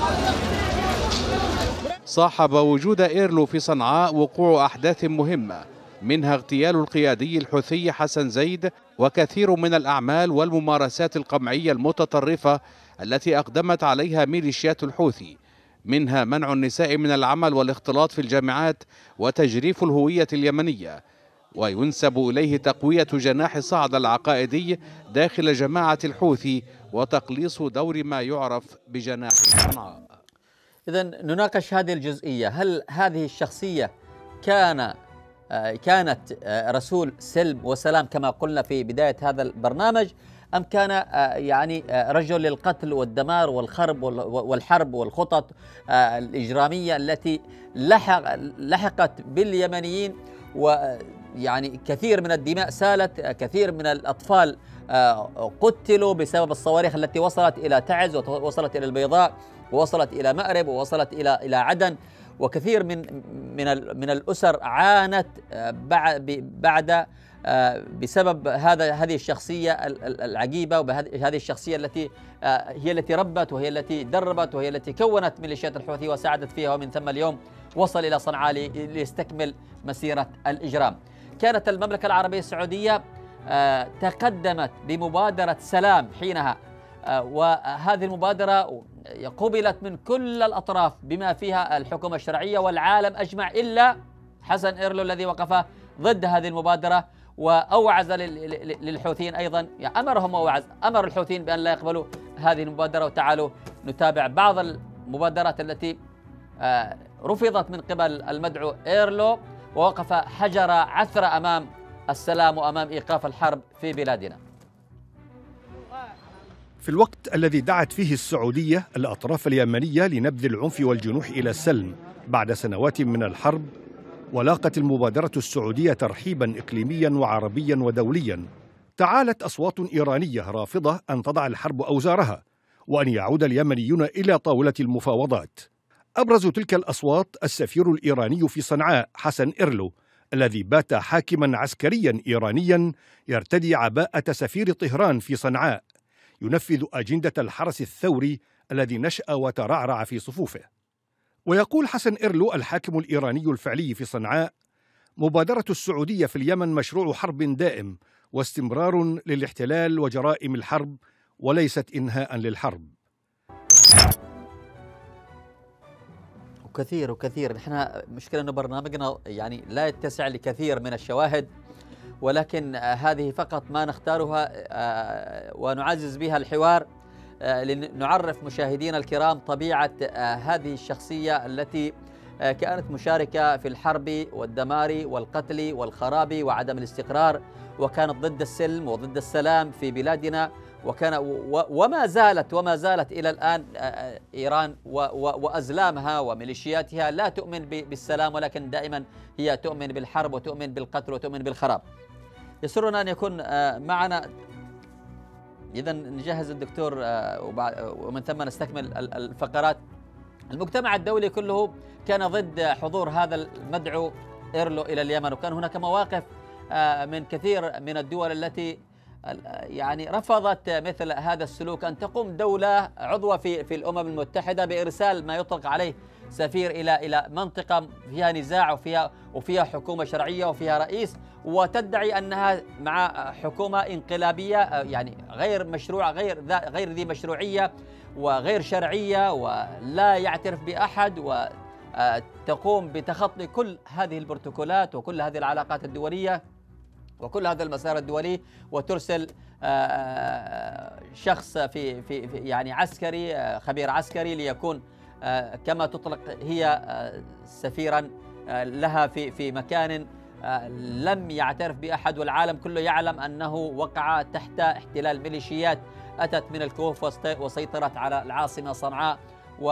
صاحب وجود إيرلو في صنعاء وقوع أحداث مهمة، منها اغتيال القيادي الحوثي حسن زيد وكثير من الأعمال والممارسات القمعية المتطرفة التي أقدمت عليها ميليشيات الحوثي، منها منع النساء من العمل والاختلاط في الجامعات وتجريف الهوية اليمنية. وينسب إليه تقوية جناح صعد العقائدي داخل جماعة الحوثي وتقليص دور ما يعرف بجناح صنعاء. إذن نناقش هذه الجزئية، هل هذه الشخصية كان كانت رسول سلم وسلام كما قلنا في بداية هذا البرنامج، أم كان يعني رجل للقتل والدمار والخرب والحرب والخطط الإجرامية التي لحق لحقت باليمنيين، ويعني كثير من الدماء سالت، كثير من الأطفال قتلوا بسبب الصواريخ التي وصلت إلى تعز ووصلت إلى البيضاء ووصلت إلى مأرب ووصلت إلى إلى عدن، وكثير من من من الأسر عانت بعد بسبب هذا هذه الشخصية العجيبة، وهذه الشخصية التي هي التي ربت وهي التي دربت وهي التي كونت ميليشيات الحوثي وساعدت فيها، ومن ثم اليوم وصل إلى صنعاء ليستكمل مسيرة الإجرام. كانت المملكة العربية السعودية تقدمت بمبادرة سلام حينها، وهذه المبادرة قبلت من كل الأطراف بما فيها الحكومة الشرعية والعالم أجمع، إلا حسن إيرلو الذي وقف ضد هذه المبادرة وأوعز للحوثيين أيضا، يعني أمرهم ووعز أمر الحوثيين بأن لا يقبلوا هذه المبادرة. وتعالوا نتابع بعض المبادرات التي رفضت من قبل المدعو إيرلو، ووقف حجر عثرة أمام السلام وأمام إيقاف الحرب في بلادنا. في الوقت الذي دعت فيه السعودية الأطراف اليمنية لنبذ العنف والجنوح إلى السلم بعد سنوات من الحرب، ولاقت المبادرة السعودية ترحيبا إقليميا وعربيا ودوليا، تعالت أصوات إيرانية رافضة أن تضع الحرب أوزارها وأن يعود اليمنيون إلى طاولة المفاوضات. أبرز تلك الأصوات السفير الإيراني في صنعاء حسن إيرلو، الذي بات حاكما عسكريا إيرانيا يرتدي عباءة سفير طهران في صنعاء، ينفذ أجندة الحرس الثوري الذي نشأ وترعرع في صفوفه. ويقول حسن إيرلو الحاكم الإيراني الفعلي في صنعاء: مبادرة السعودية في اليمن مشروع حرب دائم واستمرار للاحتلال وجرائم الحرب، وليست إنهاء للحرب. وكثير وكثير احنا مشكلة أن برنامجنا يعني لا يتسع لكثير من الشواهد، ولكن هذه فقط ما نختارها ونعزز بها الحوار لنعرف مشاهدينا الكرام طبيعة هذه الشخصية التي كانت مشاركة في الحرب والدمار والقتل والخراب وعدم الاستقرار، وكانت ضد السلم وضد السلام في بلادنا، وكان وما زالت وما زالت إلى الآن إيران وأزلامها وميليشياتها لا تؤمن بالسلام، ولكن دائما هي تؤمن بالحرب وتؤمن بالقتل وتؤمن بالخراب. يسرنا أن يكون معنا، إذا نجهز الدكتور ومن ثم نستكمل الفقرات. المجتمع الدولي كله كان ضد حضور هذا المدعو إيرلو إلى اليمن، وكان هناك مواقف من كثير من الدول التي يعني رفضت مثل هذا السلوك، أن تقوم دولة عضوة في في الأمم المتحدة بإرسال ما يطلق عليه سفير إلى إلى منطقة فيها نزاع وفيها وفيها حكومة شرعية وفيها رئيس، وتدعي أنها مع حكومة انقلابية يعني غير مشروع غير غير ذي مشروعية وغير شرعية ولا يعترف بأحد، وتقوم بتخطي كل هذه البروتوكولات وكل هذه العلاقات الدولية. وكل هذا المسار الدولي، وترسل شخص في في يعني عسكري خبير عسكري ليكون كما تطلق هي سفيرا لها في في مكان لم يعترف بأحد، والعالم كله يعلم أنه وقع تحت احتلال ميليشيات أتت من الكهوف وسيطرت على العاصمة صنعاء، و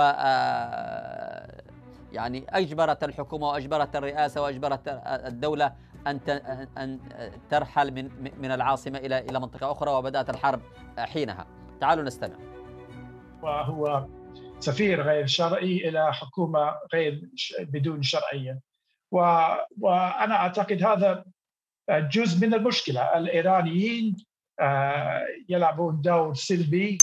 يعني أجبرت الحكومة وأجبرت الرئاسة وأجبرت الدولة أن أن ترحل من من العاصمة إلى إلى منطقة أخرى، وبدأت الحرب حينها. تعالوا نستمع. وهو سفير غير شرعي إلى حكومة غير بدون شرعية، وأنا أعتقد هذا جزء من المشكلة. الإيرانيين يلعبون دور سلبي.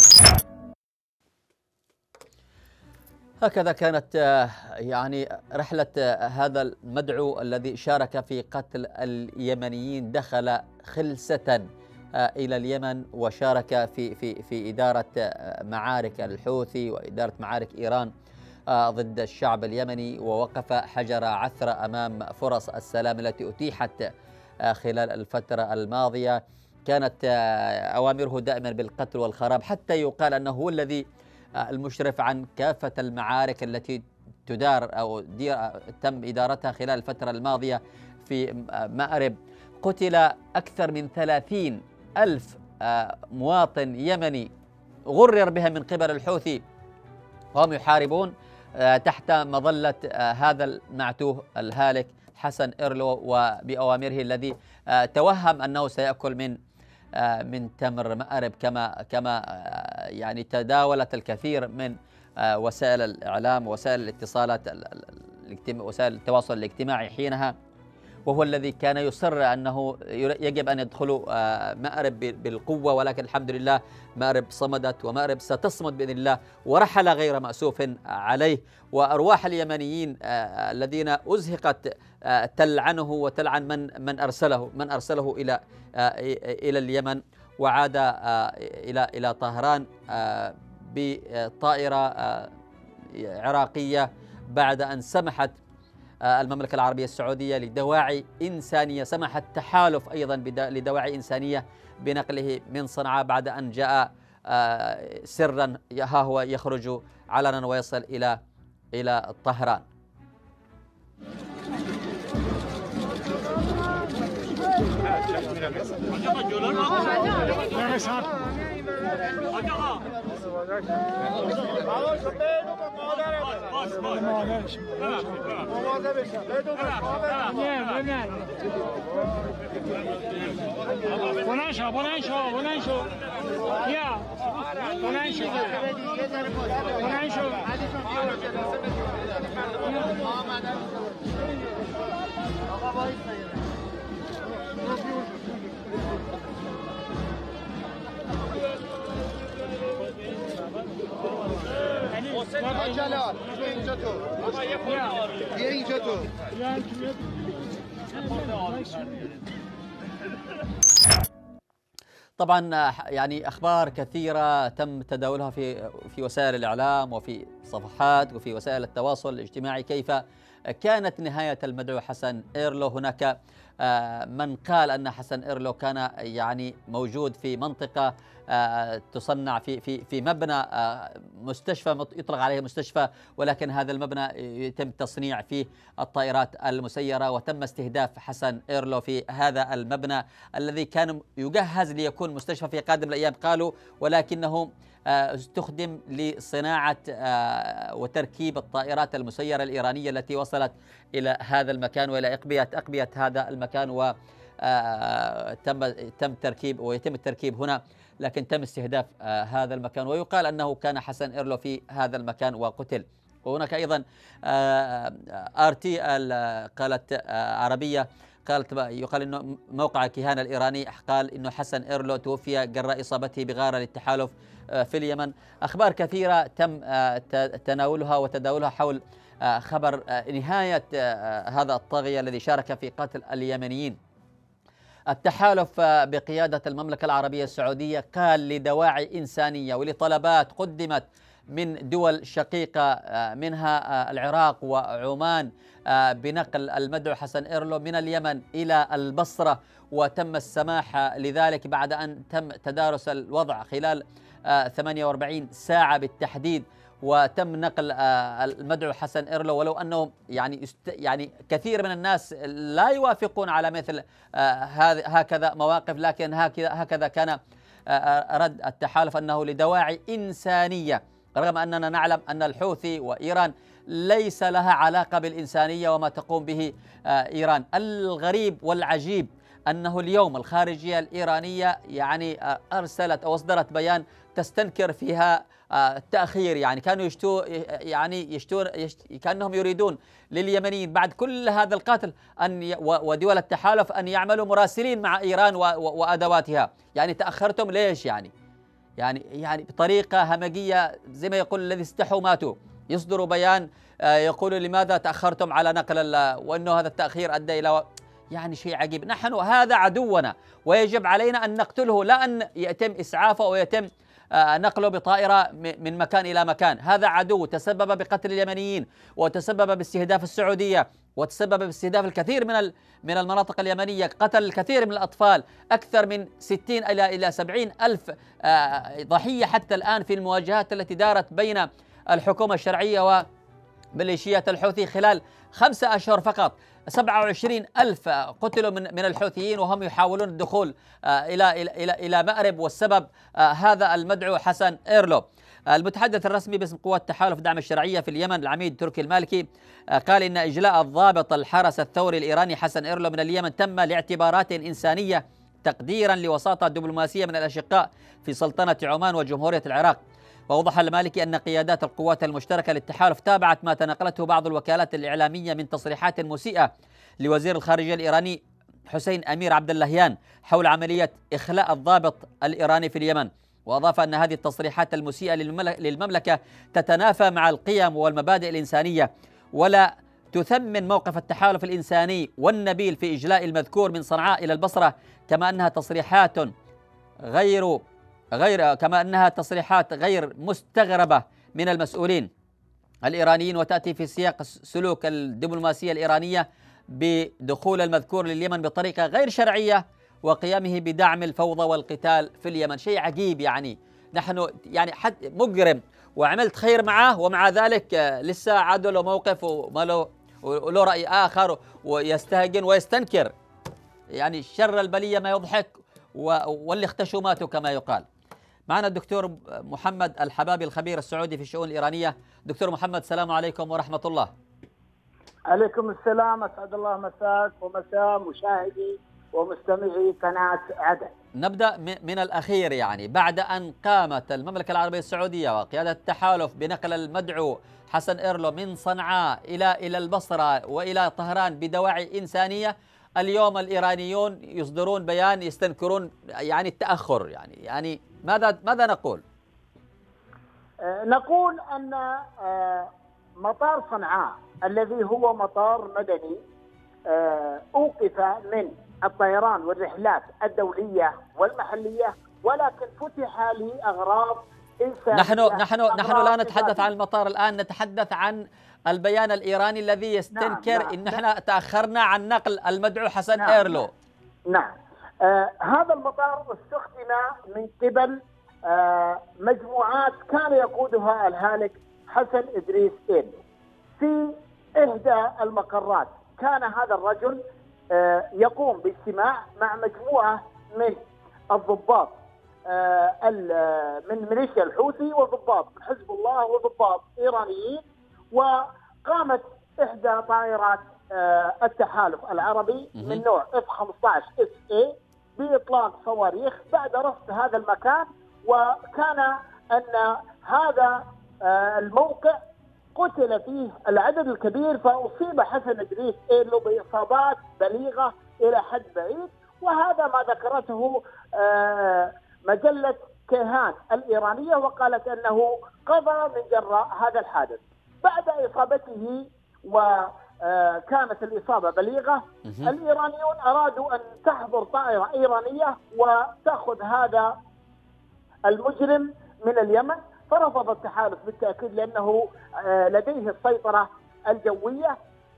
هكذا كانت يعني رحلة هذا المدعو الذي شارك في قتل اليمنيين، دخل خلسة إلى اليمن وشارك في في في إدارة معارك الحوثي وإدارة معارك إيران ضد الشعب اليمني، ووقف حجر عثرة أمام فرص السلام التي أتيحت خلال الفترة الماضية. كانت أوامره دائما بالقتل والخراب، حتى يقال أنه هو الذي المشرف عن كافة المعارك التي تدار أو تم إدارتها خلال الفترة الماضية في مأرب. قتل أكثر من ثلاثين ألف مواطن يمني غرر بها من قبل الحوثي وهم يحاربون تحت مظلة هذا المعتوه الهالك حسن إيرلو، وبأوامره الذي توهم أنه سيأكل من من تمر مأرب، كما كما يعني تداولت الكثير من وسائل الإعلام ووسائل الاتصالات وسائل التواصل الاجتماعي حينها، وهو الذي كان يصر أنه يجب أن يدخلوا مأرب بالقوة، ولكن الحمد لله مأرب صمدت، ومأرب ستصمد بإذن الله، ورحل غير مأسوف عليه. وأرواح اليمنيين الذين أزهقت تلعنه وتلعن من من أرسله من أرسله إلى إلى اليمن، وعاد إلى إلى طهران بطائرة عراقية بعد أن سمحت المملكة العربية السعودية لدواعي إنسانية، سمح التحالف أيضا لدواعي إنسانية بنقله من صنعاء بعد أن جاء سرا ها هو يخرج علنا ويصل إلى إلى طهران. طبعا يعني أخبار كثيرة تم تداولها في في وسائل الإعلام وفي صفحات وفي وسائل التواصل الاجتماعي، كيف كانت نهاية المدعو حسن إيرلو. هناك من قال أن حسن إيرلو كان يعني موجود في منطقة تصنع في في في مبنى مستشفى يطلق عليه مستشفى، ولكن هذا المبنى يتم تصنيع فيه الطائرات المسيرة، وتم استهداف حسن إيرلو في هذا المبنى الذي كان يجهز ليكون مستشفى في قادم الأيام، قالوا، ولكنه استخدم لصناعة وتركيب الطائرات المسيرة الإيرانية التي وصلت إلى هذا المكان وإلى أقبية أقبية هذا المكان، وتم تم تركيب ويتم التركيب هنا، لكن تم استهداف هذا المكان، ويقال أنه كان حسن إيرلو في هذا المكان وقتل. وهناك أيضا آر تي قالت عربية قالت يقال أنه موقع كيهان الإيراني قال أنه حسن إيرلو توفي جراء إصابته بغارة للتحالف في اليمن. أخبار كثيرة تم تناولها وتداولها حول خبر نهاية هذا الطاغية الذي شارك في قتل اليمنيين. التحالف بقيادة المملكة العربية السعودية قال لدواعي إنسانية ولطلبات قدمت من دول شقيقة منها العراق وعمان بنقل المدعو حسن إيرلو من اليمن إلى البصرة، وتم السماح لذلك بعد أن تم تدارس الوضع خلال ثمانية وأربعين ساعة بالتحديد، وتم نقل المدعو حسن إيرلو، ولو أنه يعني يعني كثير من الناس لا يوافقون على مثل هكذا مواقف، لكن هكذا هكذا كان رد التحالف، أنه لدواعي إنسانية، رغم أننا نعلم أن الحوثي وإيران ليس لها علاقة بالإنسانية وما تقوم به إيران. الغريب والعجيب أنه اليوم الخارجية الإيرانية يعني أرسلت أو أصدرت بيان تستنكر فيها التأخير، يعني كانوا يشتو يعني يشتون يشت كأنهم يريدون لليمنيين بعد كل هذا القتل أن ودول التحالف أن يعملوا مراسلين مع إيران وأدواتها. يعني تأخرتم ليش؟ يعني يعني يعني بطريقة همجية، زي ما يقول الذي استحوا ماتوا، يصدروا بيان يقولوا لماذا تأخرتم على نقل، وأنه هذا التأخير أدى إلى يعني شيء عجيب. نحن هذا عدونا ويجب علينا أن نقتله، لا أن يتم إسعافه ويتم نقله بطائرة من مكان إلى مكان. هذا عدو تسبب بقتل اليمنيين، وتسبب باستهداف السعودية، وتسبب باستهداف الكثير من من المناطق اليمنية، قتل الكثير من الأطفال، أكثر من ستين إلى إلى سبعين ألف ضحية حتى الآن في المواجهات التي دارت بين الحكومة الشرعية وميليشيات الحوثي خلال خمسة أشهر فقط. سبعة وعشرين ألف قتلوا من من الحوثيين وهم يحاولون الدخول إلى إلى إلى إلى مأرب، والسبب هذا المدعو حسن إيرلو. المتحدث الرسمي باسم قوات تحالف دعم الشرعية في اليمن العميد تركي المالكي قال إن إجلاء الضابط الحرس الثوري الإيراني حسن إيرلو من اليمن تم لاعتبارات إنسانية تقديرا لوساطة دبلوماسية من الأشقاء في سلطنة عمان وجمهورية العراق. وأوضح المالكي أن قيادات القوات المشتركة للتحالف تابعت ما تناقلته بعض الوكالات الإعلامية من تصريحات مسيئة لوزير الخارجية الإيراني حسين أمير عبد اللهيان حول عملية إخلاء الضابط الإيراني في اليمن. وأضاف أن هذه التصريحات المسيئة للمملكة تتنافى مع القيم والمبادئ الإنسانية، ولا تثمن موقف التحالف الإنساني والنبيل في إجلاء المذكور من صنعاء إلى البصرة، كما أنها تصريحات غير غير كما أنها تصريحات غير مستغربة من المسؤولين الإيرانيين، وتأتي في سياق سلوك الدبلوماسية الإيرانية بدخول المذكور لليمن بطريقة غير شرعية وقيامه بدعم الفوضى والقتال في اليمن. شيء عجيب، يعني نحن يعني حد مجرم وعملت خير معه، ومع ذلك لسه عادوا له موقف وما له وله رأي آخر ويستهجن ويستنكر. يعني شر البلية ما يضحك واللي اختشوا ماتوا كما يقال. معنا الدكتور محمد الحبابي الخبير السعودي في الشؤون الإيرانية. دكتور محمد، السلام عليكم ورحمة الله. عليكم السلام، أسعد الله مساك ومساء مشاهدي ومستمعي قناة عدن. نبدأ من الأخير، يعني بعد أن قامت المملكة العربية السعودية وقيادة التحالف بنقل المدعو حسن إيرلو من صنعاء إلى إلى البصرة وإلى طهران بدواعي إنسانية، اليوم الإيرانيون يصدرون بيان يستنكرون يعني التأخر. يعني يعني ماذا ماذا نقول؟ نقول أن مطار صنعاء الذي هو مطار مدني أوقف من الطيران والرحلات الدولية والمحلية، ولكن فتح لأغراض إنسانية. نحن نحن نحن لا نتحدث عن المطار الآن، نتحدث عن البيان الإيراني الذي يستنكر نعم إن نحن نعم تأخرنا عن نقل المدعو حسن نعم إيرلو. نعم آه هذا المطار استخدم من قبل آه مجموعات كان يقودها الهالك حسن إدريس إيرلو. في إحدى المقرات كان هذا الرجل آه يقوم باجتماع مع مجموعة من الضباط آه من ميليشيا الحوثي وضباط حزب الله وضباط إيرانيين، وقامت إحدى طائرات آه التحالف العربي من نوع إف خمسة عشر إس إيه بإطلاق صواريخ بعد رصد هذا المكان، وكان أن هذا آه الموقع قتل فيه العدد الكبير، فأصيب حسن إدريس إيرلو بإصابات بليغة إلى حد بعيد. وهذا ما ذكرته آه مجلة كيهان الإيرانية، وقالت أنه قضى من جراء هذا الحادث. بعد إصابته وكانت الإصابة بليغة، الإيرانيون أرادوا أن تحضر طائرة إيرانية وتأخذ هذا المجرم من اليمن، فرفض التحالف بالتأكيد لأنه لديه السيطرة الجوية،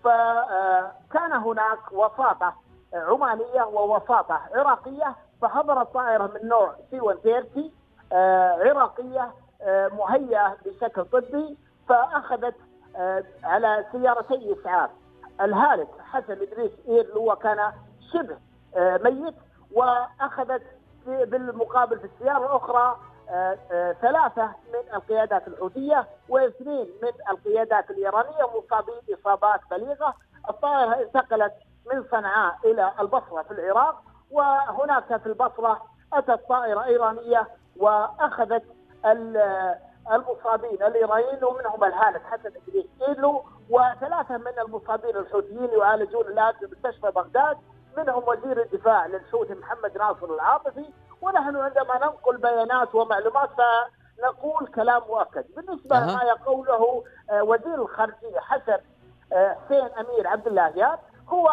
فكان هناك وساطة عمانية ووساطة عراقية، فحضرت طائرة من نوع سي مئة وثلاثين عراقية مهيئة بشكل طبي، فأخذت على سيارتي إسعاف الهالك حسن إدريس إيرلو وكان شبه ميت، وأخذت بالمقابل في السيارة الأخرى ثلاثة من القيادات الحوثية واثنين من القيادات الإيرانية مصابين إصابات بليغة. الطائرة انتقلت من صنعاء إلى البصرة في العراق، وهناك في البصرة أتت طائرة إيرانية وأخذت المصابين الإيرانيين ومنهم الهالك حسن إدريس إيرلو، وثلاثة من المصابين الحوثيين يعالجون الآن في مستشفى بغداد، منهم وزير الدفاع للحوثي محمد ناصر العاطفي. ونحن عندما ننقل بيانات ومعلومات فنقول كلام مؤكد. بالنسبة أه. ما يقوله وزير الخارجية حسن حسين أمير عبد الله هو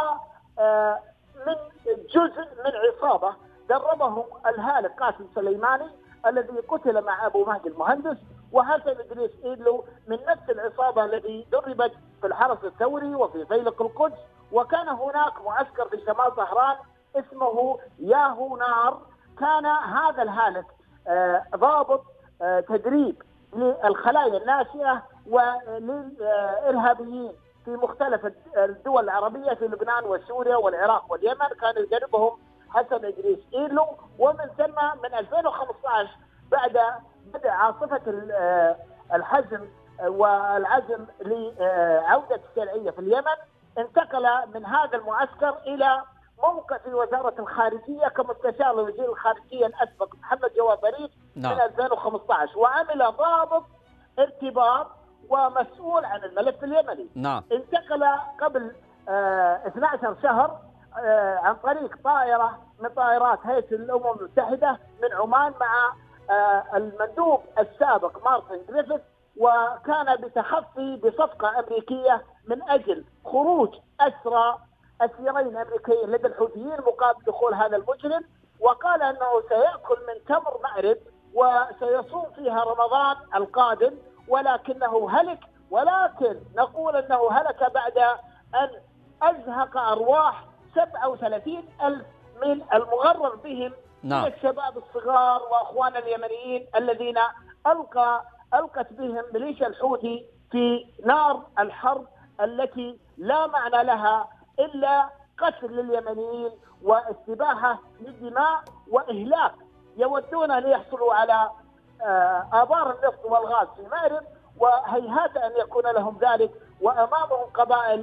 من جزء من عصابة دربهم الهالك قاسم سليماني الذي قتل مع أبو مهدي المهندس، وحسن إدريس إيرلو من نفس العصابة التي دربت في الحرس الثوري وفي فيلق القدس. وكان هناك معسكر في شمال طهران اسمه ياهو نار، كان هذا الهالك ضابط تدريب للخلايا الناشئة وللإرهابيين في مختلف الدول العربية في لبنان وسوريا والعراق واليمن، كان يدربهم حسن إدريس إيرلو. ومن ثم من ألفين وخمسة عشر بعد بدء عاصفة الحزم والعزم لعودة الشرعية في اليمن، انتقل من هذا المعسكر إلى موقع في وزارة الخارجية كمستشار لوزير الخارجية الأسبق محمد جواد ظريف نعم. من ألفين وخمسة عشر، وعمل ضابط ارتباط ومسؤول عن الملف اليمني نعم. انتقل قبل آه اثني عشر شهر آه عن طريق طائرة من طائرات هيئة الأمم المتحدة من عمان مع آه المندوب السابق مارتن جريفيث، وكان بتخفي بصفقة أمريكية من أجل خروج أسرى أسيرين أمريكيين لدى الحوثيين مقابل دخول هذا المجرم، وقال أنه سيأكل من تمر مأرب وسيصوم فيها رمضان القادم، ولكنه هلك. ولكن نقول أنه هلك بعد أن أزهق أرواح سبعة وثلاثين ألف من المغرر بهم نعم. من الشباب الصغار وأخوان اليمنيين الذين ألقى ألقت بهم ميليشيا الحوثي في نار الحرب التي لا معنى لها إلا قتل لليمنيين واستباحة للدماء وإهلاك. يودون أن يحصلوا على آبار النفط والغاز في مأرب، وهيهات أن يكون لهم ذلك، وأمامهم قبائل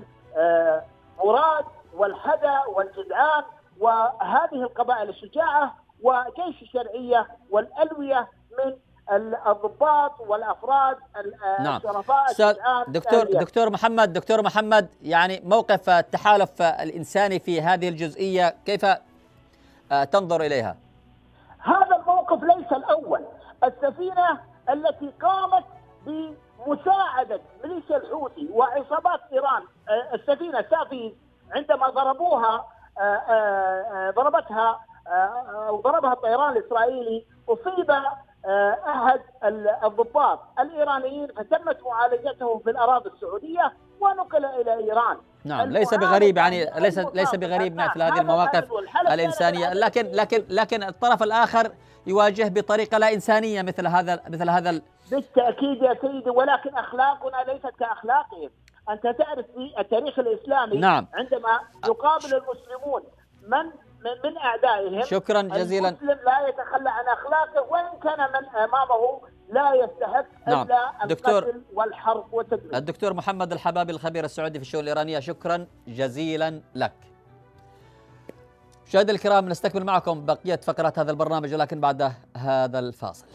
مراد والحدى والجدعان وهذه القبائل الشجاعة وجيش الشرعية والألوية من الضباط والافراد الشرفاء نعم. دكتور دكتور محمد دكتور محمد يعني موقف التحالف الانساني في هذه الجزئيه كيف تنظر اليها؟ هذا الموقف ليس الاول. السفينه التي قامت بمساعده ميليشيا الحوثي وعصابات ايران، السفينه سافي عندما ضربوها ضربتها او ضربها الطيران الاسرائيلي اصيب أحد الضباط الإيرانيين فتمت معالجته في الأراضي السعودية ونقل إلى إيران. نعم ليس بغريب يعني ليس ليس بغريب مثل هذه المواقف الإنسانية، لكن لكن لكن الطرف الآخر يواجه بطريقة لا إنسانية مثل هذا مثل هذا بالتأكيد يا سيدي، ولكن أخلاقنا ليست كأخلاقهم. أنت تعرف في التاريخ الإسلامي نعم. عندما يقابل المسلمون من من أعدائهم شكرا جزيلا المسلم لا يتخلى عن أخلاقه وإن كان من أمامه لا يستحق نعم. إلا القتل والحرب والتدمير. الدكتور محمد الحبابي الخبير السعودي في الشؤون الإيرانية، شكرا جزيلا لك. مشاهدينا الكرام نستكمل معكم بقية فقرات هذا البرنامج ولكن بعد هذا الفاصل.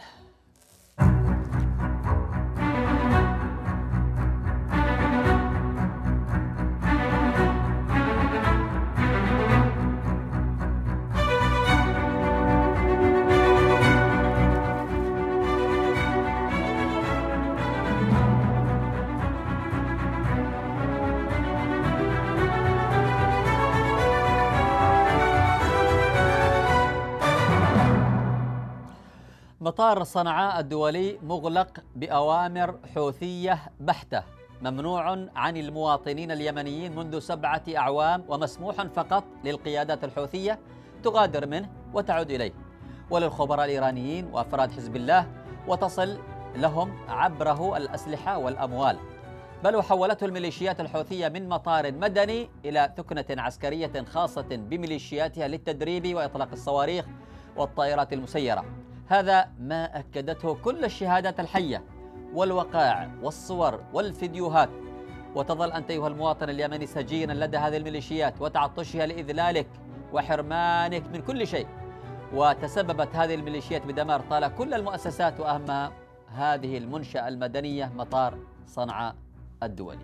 مطار صنعاء الدولي مغلق بأوامر حوثية بحتة، ممنوع عن المواطنين اليمنيين منذ سبعة أعوام، ومسموح فقط للقيادات الحوثية تغادر منه وتعود إليه، وللخبراء الإيرانيين وأفراد حزب الله، وتصل لهم عبره الأسلحة والأموال. بل وحولته الميليشيات الحوثية من مطار مدني إلى ثكنة عسكرية خاصة بميليشياتها للتدريب وإطلاق الصواريخ والطائرات المسيرة. هذا ما أكدته كل الشهادات الحية والوقائع والصور والفيديوهات. وتظل أنت أيها المواطن اليمني سجينا لدى هذه الميليشيات وتعطشها لإذلالك وحرمانك من كل شيء. وتسببت هذه الميليشيات بدمار طال كل المؤسسات، وأهمها هذه المنشأة المدنية مطار صنعاء الدولي.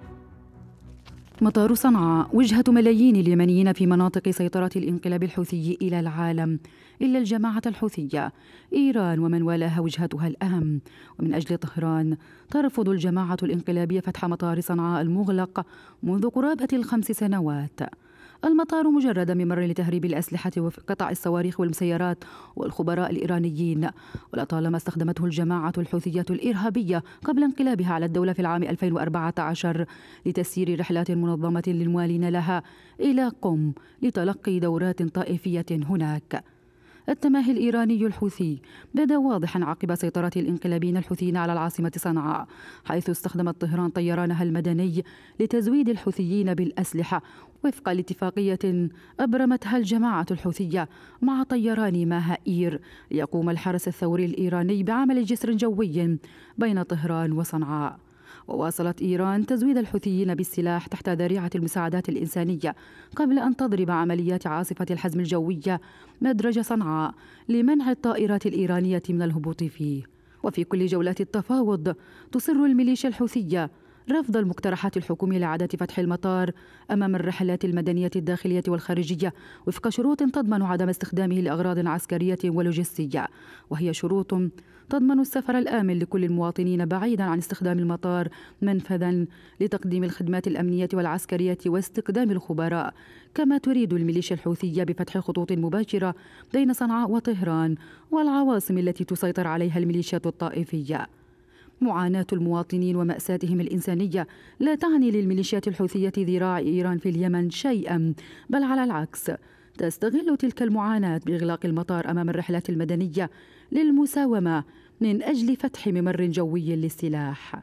مطار صنعاء وجهة ملايين اليمنيين في مناطق سيطرة الانقلاب الحوثي إلى العالم، إلا الجماعة الحوثية. إيران ومن والاها وجهتها الأهم، ومن أجل طهران ترفض الجماعة الانقلابية فتح مطار صنعاء المغلق منذ قرابة الخمس سنوات. المطار مجرد ممر لتهريب الأسلحة وقطع الصواريخ والمسيرات والخبراء الإيرانيين، ولطالما استخدمته الجماعة الحوثية الإرهابية قبل انقلابها على الدولة في العام ألفين وأربعة عشر لتسيير رحلات منظمة للموالين لها إلى قم لتلقي دورات طائفية هناك. التماهي الإيراني الحوثي بدا واضحا عقب سيطرة الانقلابيين الحوثيين على العاصمة صنعاء، حيث استخدمت طهران طيرانها المدني لتزويد الحوثيين بالأسلحة وفق لاتفاقية أبرمتها الجماعة الحوثية مع طيران ماها إير ليقوم الحرس الثوري الإيراني بعمل جسر جوي بين طهران وصنعاء. وواصلت إيران تزويد الحوثيين بالسلاح تحت ذريعة المساعدات الإنسانية قبل أن تضرب عمليات عاصفة الحزم الجوية مدرج صنعاء لمنع الطائرات الإيرانية من الهبوط فيه. وفي كل جولات التفاوض تصر الميليشيا الحوثية رفض المقترحات الحكومية لإعادة فتح المطار أمام الرحلات المدنية الداخلية والخارجية وفق شروط تضمن عدم استخدامه لأغراض عسكرية ولوجستية، وهي شروط تضمن السفر الآمن لكل المواطنين بعيدا عن استخدام المطار منفذا لتقديم الخدمات الأمنية والعسكرية واستقدام الخبراء. كما تريد الميليشيا الحوثية بفتح خطوط مباشرة بين صنعاء وطهران والعواصم التي تسيطر عليها الميليشيات الطائفية. معاناة المواطنين ومأساتهم الإنسانية لا تعني للميليشيات الحوثية ذراع إيران في اليمن شيئا، بل على العكس تستغل تلك المعاناة بإغلاق المطار أمام الرحلات المدنية للمساومة من أجل فتح ممر جوي للسلاح.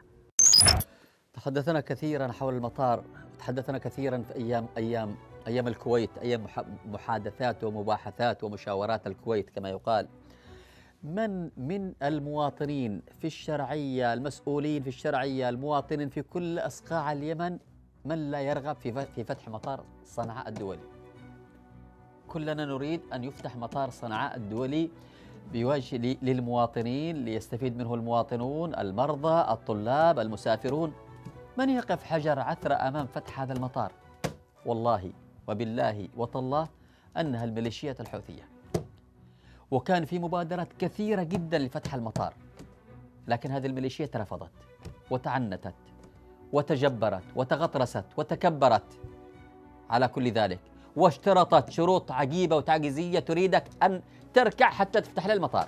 تحدثنا كثيرا حول المطار، تحدثنا كثيرا في أيام أيام أيام الكويت، أيام محادثات ومباحثات ومشاورات الكويت كما يقال. من من المواطنين في الشرعية، المسؤولين في الشرعية، المواطنين في كل أصقاع اليمن، من لا يرغب في في فتح مطار صنعاء الدولي؟ كلنا نريد أن يفتح مطار صنعاء الدولي بوجه للمواطنين ليستفيد منه المواطنون، المرضى، الطلاب، المسافرون. من يقف حجر عثرة أمام فتح هذا المطار؟ والله وبالله وتالله أنها الميليشيات الحوثية. وكان في مبادرات كثيرة جدا لفتح المطار، لكن هذه الميليشيات رفضت وتعنتت وتجبرت وتغطرست وتكبرت على كل ذلك، واشترطت شروط عجيبة وتعجيزية تريدك أن تركع حتى تفتح لها المطار.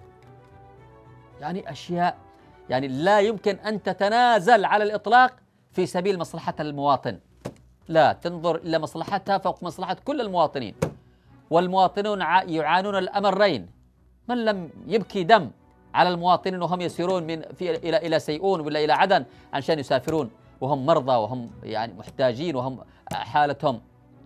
يعني أشياء يعني لا يمكن أن تتنازل على الإطلاق في سبيل مصلحة المواطن، لا تنظر إلى مصلحتها فوق مصلحة كل المواطنين. والمواطنون يعانون الأمرين، من لم يبكي دم على المواطنين وهم يسيرون من في إلى إلى سيئون ولا إلى عدن عشان يسافرون وهم مرضى وهم يعني محتاجين وهم حالتهم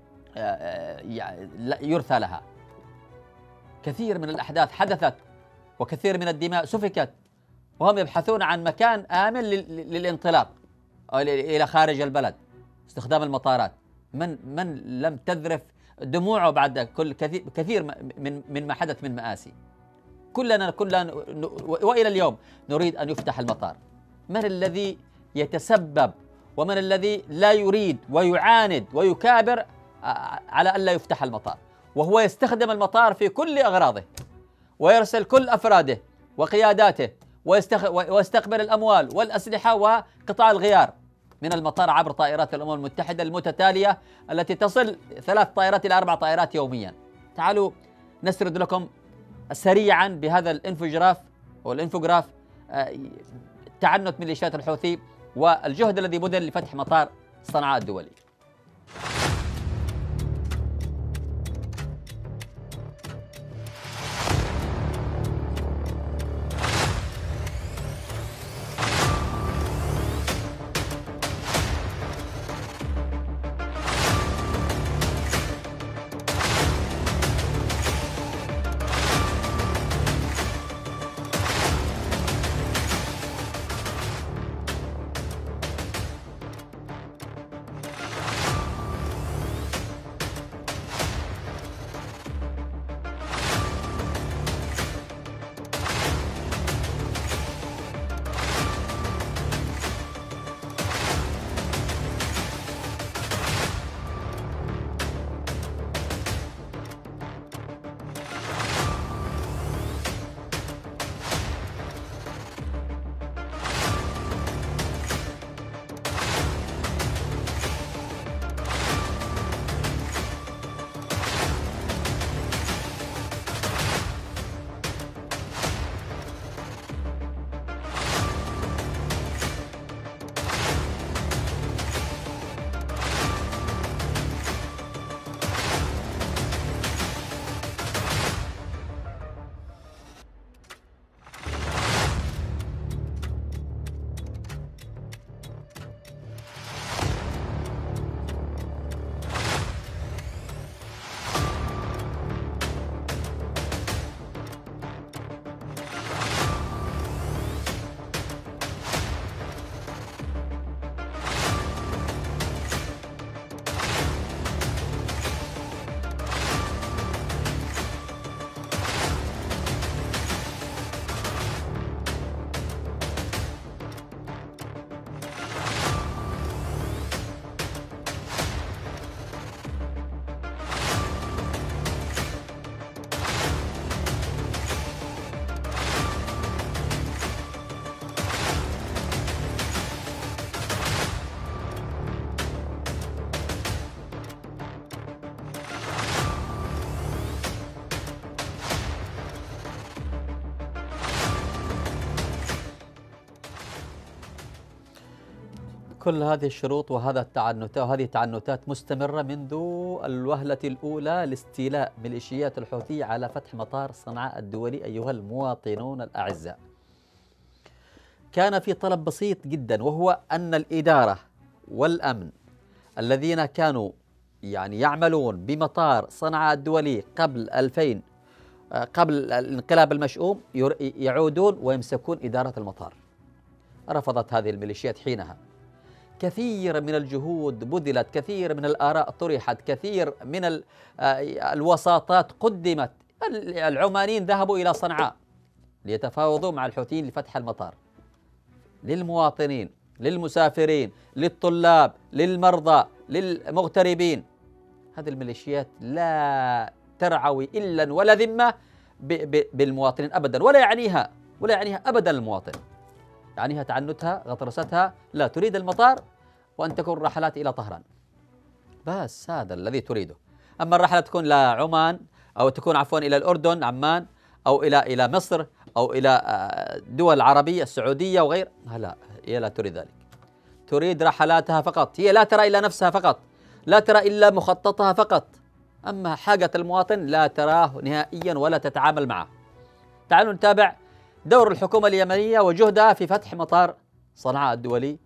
يرثى لها. كثير من الأحداث حدثت وكثير من الدماء سفكت وهم يبحثون عن مكان آمن للانطلاق إلى خارج البلد، استخدام المطارات. من من لم تذرف دموعه بعد كل كثير كثير من من ما حدث من مآسي. كلنا كلنا وإلى اليوم نريد أن يفتح المطار. من الذي يتسبب ومن الذي لا يريد ويعاند ويكابر على ألا يفتح المطار؟ وهو يستخدم المطار في كل أغراضه ويرسل كل أفراده وقياداته ويستقبل الأموال والأسلحة وقطاع الغيار من المطار عبر طائرات الأمم المتحدة المتتالية التي تصل ثلاث طائرات إلى أربع طائرات يوميا. تعالوا نسرد لكم سريعا بهذا الانفجراف والانفوجراف تعنت ميليشيات الحوثي والجهد الذي بذل لفتح مطار صنعاء الدولي. كل هذه الشروط وهذا التعنت وهذه التعنتات مستمرة منذ الوهلة الأولى لاستيلاء ميليشيات الحوثي على فتح مطار صنعاء الدولي. أيها المواطنون الأعزاء، كان في طلب بسيط جدا، وهو أن الإدارة والأمن الذين كانوا يعني يعملون بمطار صنعاء الدولي قبل ألفين قبل الانقلاب المشؤوم يعودون ويمسكون إدارة المطار. رفضت هذه الميليشيات حينها. كثير من الجهود بذلت، كثير من الآراء طرحت، كثير من الوساطات قدمت. العمانيين ذهبوا إلى صنعاء ليتفاوضوا مع الحوثيين لفتح المطار للمواطنين، للمسافرين، للطلاب، للمرضى، للمغتربين. هذه الميليشيات لا ترعوي إلا ولا ذمة بالمواطنين أبدا، ولا يعنيها ولا يعنيها أبدا المواطن، يعنيها تعنتها غطرستها. لا تريد المطار وأن تكون رحلات إلى طهران، بس هذا الذي تريده. أما الرحلة تكون إلى عمان أو تكون عفوا إلى الأردن عمان أو إلى إلى مصر أو إلى دول عربية السعودية وغير، لا، هي لا تريد ذلك. تريد رحلاتها فقط، هي لا ترى إلا نفسها فقط، لا ترى إلا مخططها فقط. أما حاجة المواطن لا تراه نهائيا ولا تتعامل معه. تعالوا نتابع دور الحكومة اليمنية وجهدها في فتح مطار صنعاء الدولي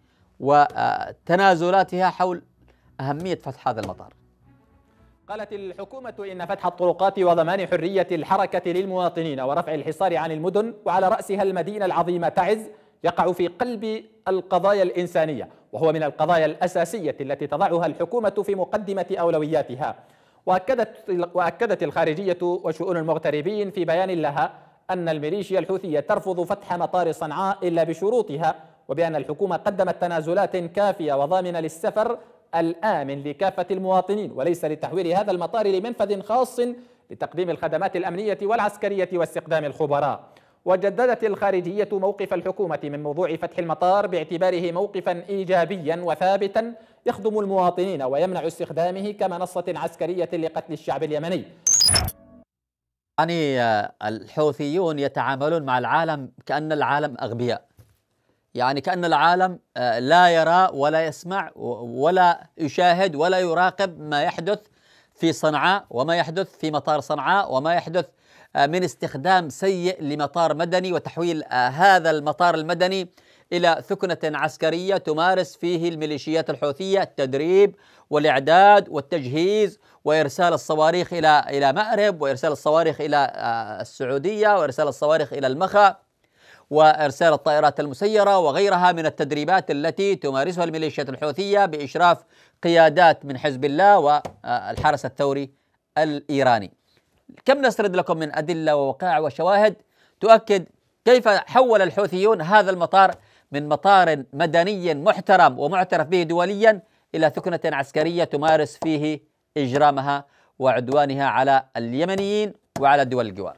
وتنازلاتها حول أهمية فتح هذا المطار. قالت الحكومة إن فتح الطرقات وضمان حرية الحركة للمواطنين ورفع الحصار عن المدن وعلى رأسها المدينة العظيمة تعز يقع في قلب القضايا الإنسانية، وهو من القضايا الأساسية التي تضعها الحكومة في مقدمة أولوياتها. وأكدت وأكدت الخارجية وشؤون المغتربين في بيان لها أن الميليشيا الحوثية ترفض فتح مطار صنعاء إلا بشروطها، وبأن الحكومة قدمت تنازلات كافية وضامنة للسفر الآمن لكافة المواطنين، وليس لتحويل هذا المطار لمنفذ خاص لتقديم الخدمات الأمنية والعسكرية واستخدام الخبراء. وجددت الخارجية موقف الحكومة من موضوع فتح المطار باعتباره موقفا إيجابيا وثابتا يخدم المواطنين ويمنع استخدامه كمنصة عسكرية لقتل الشعب اليمني. يعني الحوثيون يتعاملون مع العالم كأن العالم أغبياء، يعني كأن العالم لا يرى ولا يسمع ولا يشاهد ولا يراقب ما يحدث في صنعاء وما يحدث في مطار صنعاء وما يحدث من استخدام سيء لمطار مدني وتحويل هذا المطار المدني إلى ثكنة عسكرية تمارس فيه الميليشيات الحوثية التدريب والإعداد والتجهيز وإرسال الصواريخ إلى إلى مأرب، وإرسال الصواريخ إلى السعودية، وإرسال الصواريخ إلى المخا، وإرسال الطائرات المسيرة وغيرها من التدريبات التي تمارسها الميليشيات الحوثية بإشراف قيادات من حزب الله والحرس الثوري الإيراني. كم نسرد لكم من أدلة ووقائع وشواهد تؤكد كيف حول الحوثيون هذا المطار من مطار مدني محترم ومعترف به دوليا إلى ثكنة عسكرية تمارس فيه إجرامها وعدوانها على اليمنيين وعلى دول الجوار.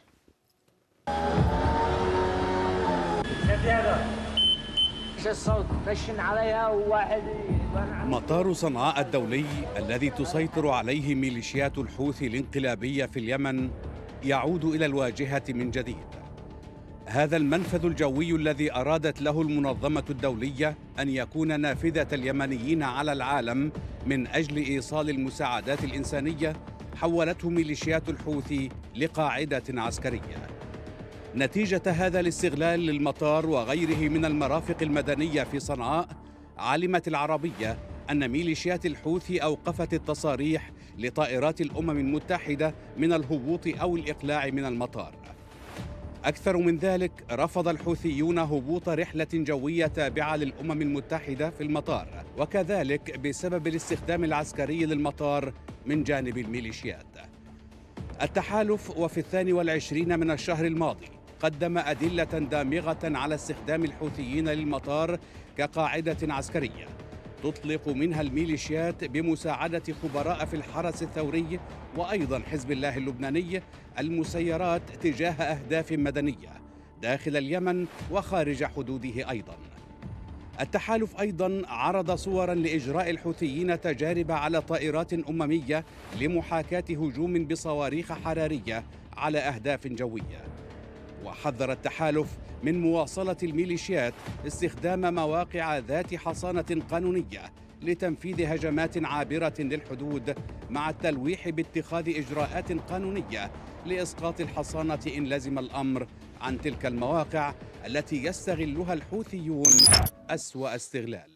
مطار صنعاء الدولي الذي تسيطر عليه ميليشيات الحوثي الانقلابية في اليمن يعود إلى الواجهة من جديد. هذا المنفذ الجوي الذي أرادت له المنظمة الدولية أن يكون نافذة اليمنيين على العالم من أجل إيصال المساعدات الإنسانية حولته ميليشيات الحوثي لقاعدة عسكرية. نتيجة هذا الاستغلال للمطار وغيره من المرافق المدنية في صنعاء، علمت العربية أن ميليشيات الحوثي أوقفت التصاريح لطائرات الأمم المتحدة من الهبوط أو الإقلاع من المطار. أكثر من ذلك، رفض الحوثيون هبوط رحلة جوية تابعة للأمم المتحدة في المطار، وكذلك بسبب الاستخدام العسكري للمطار من جانب الميليشيات. التحالف وفي الثاني والعشرين من الشهر الماضي قدم أدلة دامغة على استخدام الحوثيين للمطار كقاعدة عسكرية تطلق منها الميليشيات بمساعدة خبراء في الحرس الثوري وأيضا حزب الله اللبناني المسيرات تجاه أهداف مدنية داخل اليمن وخارج حدوده أيضا. التحالف أيضا عرض صورا لإجراء الحوثيين تجارب على طائرات أممية لمحاكاة هجوم بصواريخ حرارية على أهداف جوية. وحذر التحالف من مواصلة الميليشيات استخدام مواقع ذات حصانة قانونية لتنفيذ هجمات عابرة للحدود، مع التلويح باتخاذ إجراءات قانونية لإسقاط الحصانة إن لزم الأمر عن تلك المواقع التي يستغلها الحوثيون أسوأ استغلال.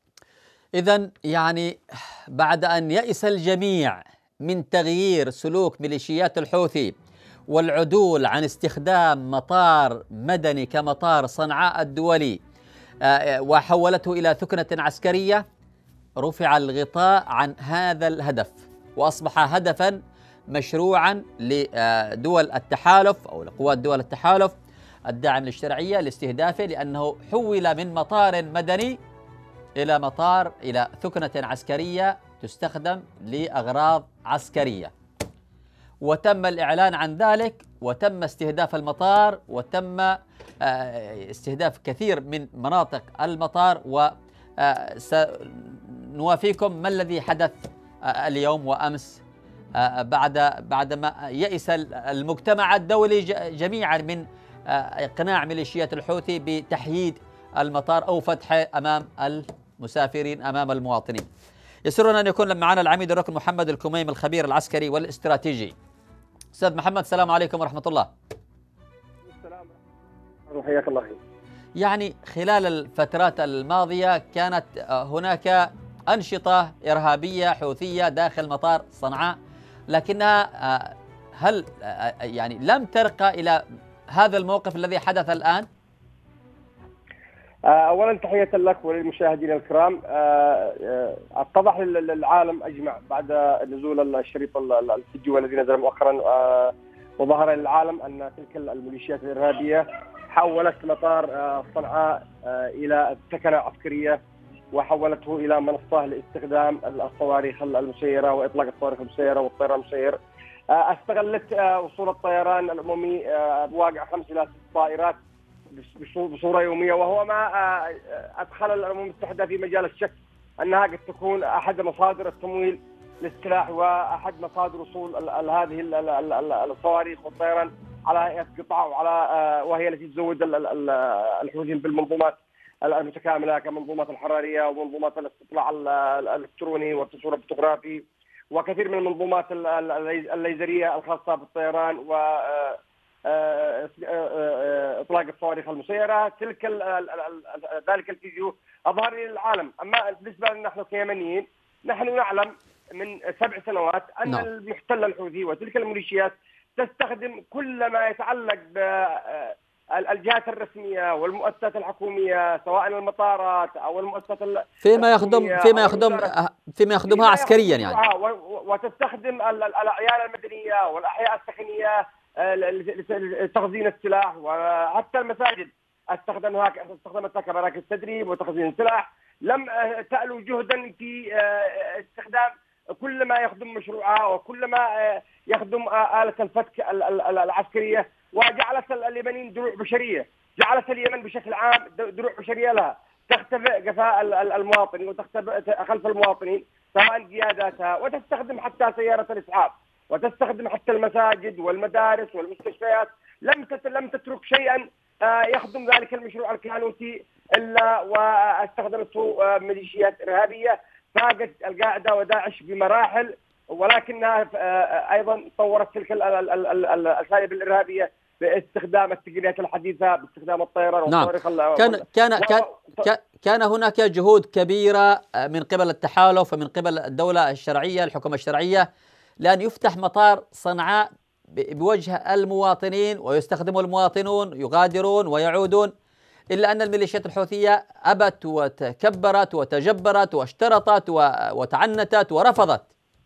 إذن يعني بعد أن يئس الجميع من تغيير سلوك ميليشيات الحوثي والعدول عن استخدام مطار مدني كمطار صنعاء الدولي وحولته إلى ثكنة عسكرية، رفع الغطاء عن هذا الهدف وأصبح هدفا مشروعا لدول التحالف أو لقوات دول التحالف الداعم للشرعية لاستهدافه، لأنه حول من مطار مدني إلى مطار إلى ثكنة عسكرية تستخدم لأغراض عسكرية. وتم الإعلان عن ذلك وتم استهداف المطار وتم استهداف كثير من مناطق المطار. وسنوافيكم ما الذي حدث اليوم وأمس بعد بعدما يئس المجتمع الدولي جميعا من إقناع ميليشيات الحوثي بتحييد المطار أو فتحه أمام المسافرين أمام المواطنين. يسرنا أن يكون معنا العميد الركن محمد الكميم الخبير العسكري والاستراتيجي. أستاذ محمد، السلام عليكم ورحمة الله. السلام وحياك الله. يعني خلال الفترات الماضية كانت هناك أنشطة إرهابية حوثية داخل مطار صنعاء، لكنها هل يعني لم ترقى إلى هذا الموقف الذي حدث الآن؟ أولا تحية لك وللمشاهدين الكرام. اتضح للعالم أجمع بعد نزول الشريط الفيديو الذي نزل مؤخرا وظهر للعالم أن تلك الميليشيات الإرهابية حولت مطار صنعاء إلى ثكنة عسكرية وحولته إلى منصة لاستخدام الصواريخ المسيرة وإطلاق الصواريخ المسيرة والطيران المسير. استغلت وصول الطيران الأممي بواقع خمس إلى ست طائرات بصورة يومية، وهو ما أدخل الأمم المتحدة في مجال الشك أنها قد تكون أحد مصادر التمويل للسلاح واحد مصادر وصول هذه الصواريخ والطيران على هيئه قطع، وعلى وهي التي تزود الحوثيين بالمنظومات المتكامله كمنظومات الحراريه ومنظومات الاستطلاع الالكتروني والتصوير الفوتوغرافي وكثير من المنظومات الليزريه الخاصه بالطيران و اطلاق الصواريخ المسيره. تلك ذلك الفيديو اظهر للعالم. اما بالنسبه لنا نحن كيمنيين، نحن نعلم من سبع سنوات ان نعم. المحتل الحوثي وتلك الميليشيات تستخدم كل ما يتعلق بالجهات الرسميه والمؤسسات الحكوميه، سواء المطارات او المؤسسات فيما يخدم فيما يخدم فيما يخدمها عسكريا يعني، وتستخدم الاعيان المدنيه والاحياء السكنيه لتخزين السلاح، وحتى المساجد استخدمها استخدمتها كمراكز تدريب وتخزين السلاح. لم تألو جهدا في استخدام كل ما يخدم مشروعها وكل ما يخدم آلة الفتك العسكرية، وجعلت اليمنيين دروع بشرية، جعلت اليمن بشكل عام دروع بشرية لها تختبئ قفاء المواطن وتختبئ خلف المواطنين سواء قياداتها، وتستخدم حتى سيارة الإسعاف، وتستخدم حتى المساجد والمدارس والمستشفيات. لم لم تترك شيئا يخدم ذلك المشروع الكهنوتي الا واستخدمته ميليشيات ارهابيه فاقت القاعده وداعش بمراحل، ولكنها ايضا طورت تلك الاساليب الارهابيه باستخدام التقنيات الحديثه، باستخدام الطيران والصواريخ. نعم. كان كان كان كان هناك جهود كبيره من قبل التحالف ومن قبل الدوله الشرعيه الحكومه الشرعيه لأن يفتح مطار صنعاء بوجه المواطنين ويستخدمه المواطنون يغادرون ويعودون، إلا أن الميليشيات الحوثية أبت وتكبرت وتجبرت واشترطت وتعنتت ورفضت.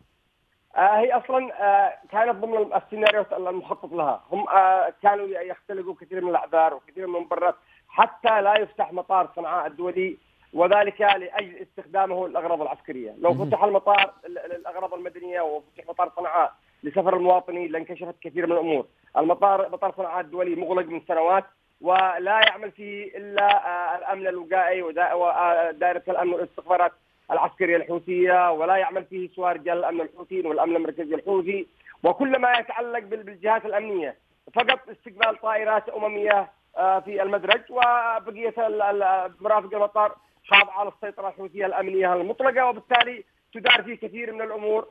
هي أصلا كانت ضمن السيناريو المخطط لها. هم كانوا يختلقوا كثير من الأعذار وكثير من المبررات حتى لا يفتح مطار صنعاء الدولي، وذلك لأجل استخدامه للأغراض العسكرية. لو فتح المطار للأغراض المدنية وفتح مطار صنعاء لسفر المواطنين لانكشفت كثير من الأمور. المطار مطار صنعاء الدولي مغلق من سنوات ولا يعمل فيه إلا الأمن الوقائي ودائرة الأمن والاستخبارات العسكرية الحوثية، ولا يعمل فيه سوى رجال الأمن الحوثيين والأمن المركزي الحوثي وكل ما يتعلق بالجهات الأمنية، فقط استقبال طائرات أممية في المدرج، وبقية مرافق المطار خاضعة للسيطرة الحوثية الأمنية المطلقة، وبالتالي تدار فيه كثير من الأمور.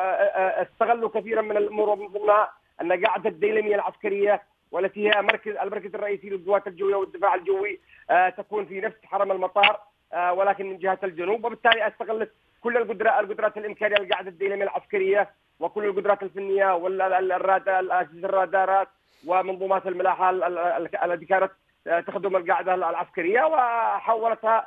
استغلوا كثيرا من الأمور ومن ضمنها أن قاعدة الديلمية العسكرية والتي هي مركز المركز الرئيسي للقوات الجوية والدفاع الجوي تكون في نفس حرم المطار ولكن من جهة الجنوب، وبالتالي استغلت كل القدرات القدرات الإمكانية لقاعدة الديلمية العسكرية وكل القدرات الفنية والأجهزة الرادارات ومنظومات الملاحة التي كانت تخدم القاعدة العسكرية، وحولتها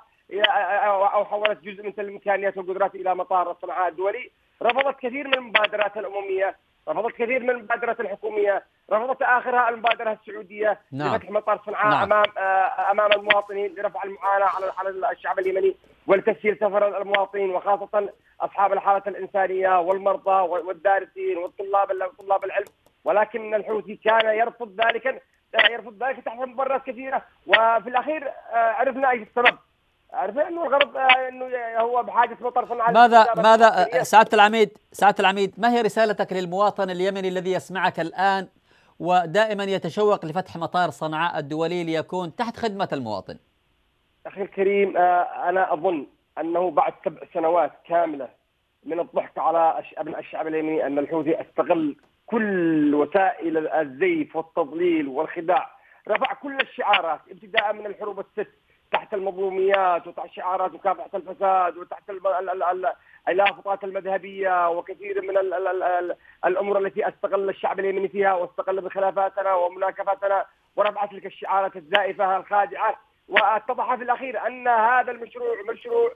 أو حولت جزء من الإمكانيات والقدرات إلى مطار صنعاء الدولي. رفضت كثير من المبادرات الأممية، رفضت كثير من المبادرات الحكومية، رفضت آخرها المبادرة السعودية نعم. لفتح مطار صنعاء نعم. أمام أمام المواطنين لرفع المعاناة على على الشعب اليمني ولتسهيل سفر المواطنين وخاصة أصحاب الحالة الإنسانية والمرضى والدارسين والطلاب طلاب العلم. ولكن الحوثي كان يرفض ذلك يرفض ذلك تحت مبررات كثيرة، وفي الأخير عرفنا أي السبب. عرفنا انه الغرب انه هو بحاجه مطار صنعاء. ماذا ماذا سعاده العميد سعاده العميد ما هي رسالتك للمواطن اليمني الذي يسمعك الان ودائما يتشوق لفتح مطار صنعاء الدولي ليكون تحت خدمه المواطن؟ اخي الكريم، انا اظن انه بعد سبع سنوات كامله من الضحك على ابناء الشعب اليمني ان الحوثي استغل كل وسائل الزيف والتضليل والخداع، رفع كل الشعارات ابتداء من الحروب الست تحت المظلوميات وتحت شعارات مكافحة الفساد وتحت اللافتات المذهبية وكثير من ال ال ال ال الأمور التي استغل الشعب اليمني فيها واستغل بخلافاتنا ومناكفاتنا ورفع تلك الشعارات الزائفة الخادعة. واتضح في الأخير أن هذا المشروع مشروع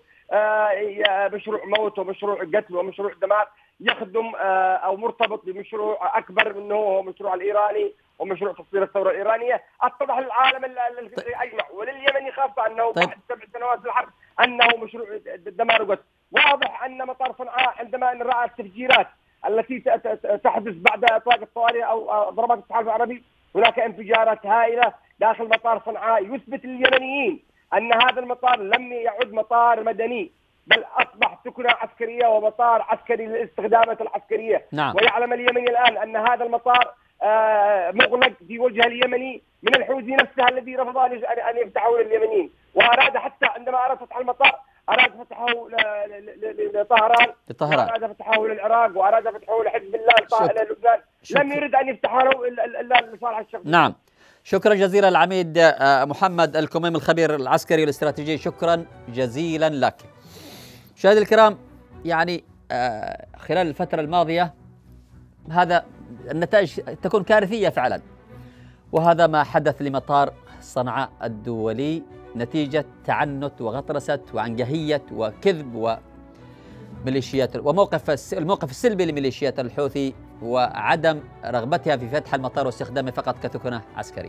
آه مشروع موت ومشروع قتل ومشروع دمار يخدم آه أو مرتبط بمشروع أكبر منه هو مشروع الإيراني ومشروع تصدير الثورة الإيرانية. اتضح للعالم أجمع ولليمني خاصة أنه طيب. بعد سبع سنوات الحرب أنه مشروع دمار وقتل. واضح أن مطار صنعاء عندما رأى التفجيرات التي تحدث بعد إطلاق الصواريخ أو ضربات التحالف العربي، هناك انفجارات هائلة داخل مطار صنعاء يثبت لليمنيين أن هذا المطار لم يعد مطار مدني، بل أصبح سكنة عسكرية ومطار عسكري للاستخدامات العسكرية. نعم. ويعلم اليمني الآن أن هذا المطار مغلق في وجه اليمني من الحوثي نفسها الذي رفض أن يفتحه لليمنيين، وأراد حتى عندما أراد فتح المطار أراد فتحه لطهران، وأراد فتحه للعراق، وأراد فتحه لحزب الله لبنان. لم يرد أن يفتحه له إلا لصالح الشخص. نعم. شكرا جزيلا العميد محمد الكميم الخبير العسكري والاستراتيجي، شكرا جزيلا لك. مشاهدينا الكرام، يعني خلال الفترة الماضية هذا النتائج تكون كارثية فعلا، وهذا ما حدث لمطار صنعاء الدولي نتيجة تعنت وغطرسة وعنجهية وكذب وميليشيات وموقف الموقف السلبي لميليشيات الحوثي وعدم رغبتها في فتح المطار واستخدامه فقط كثكنة عسكرية.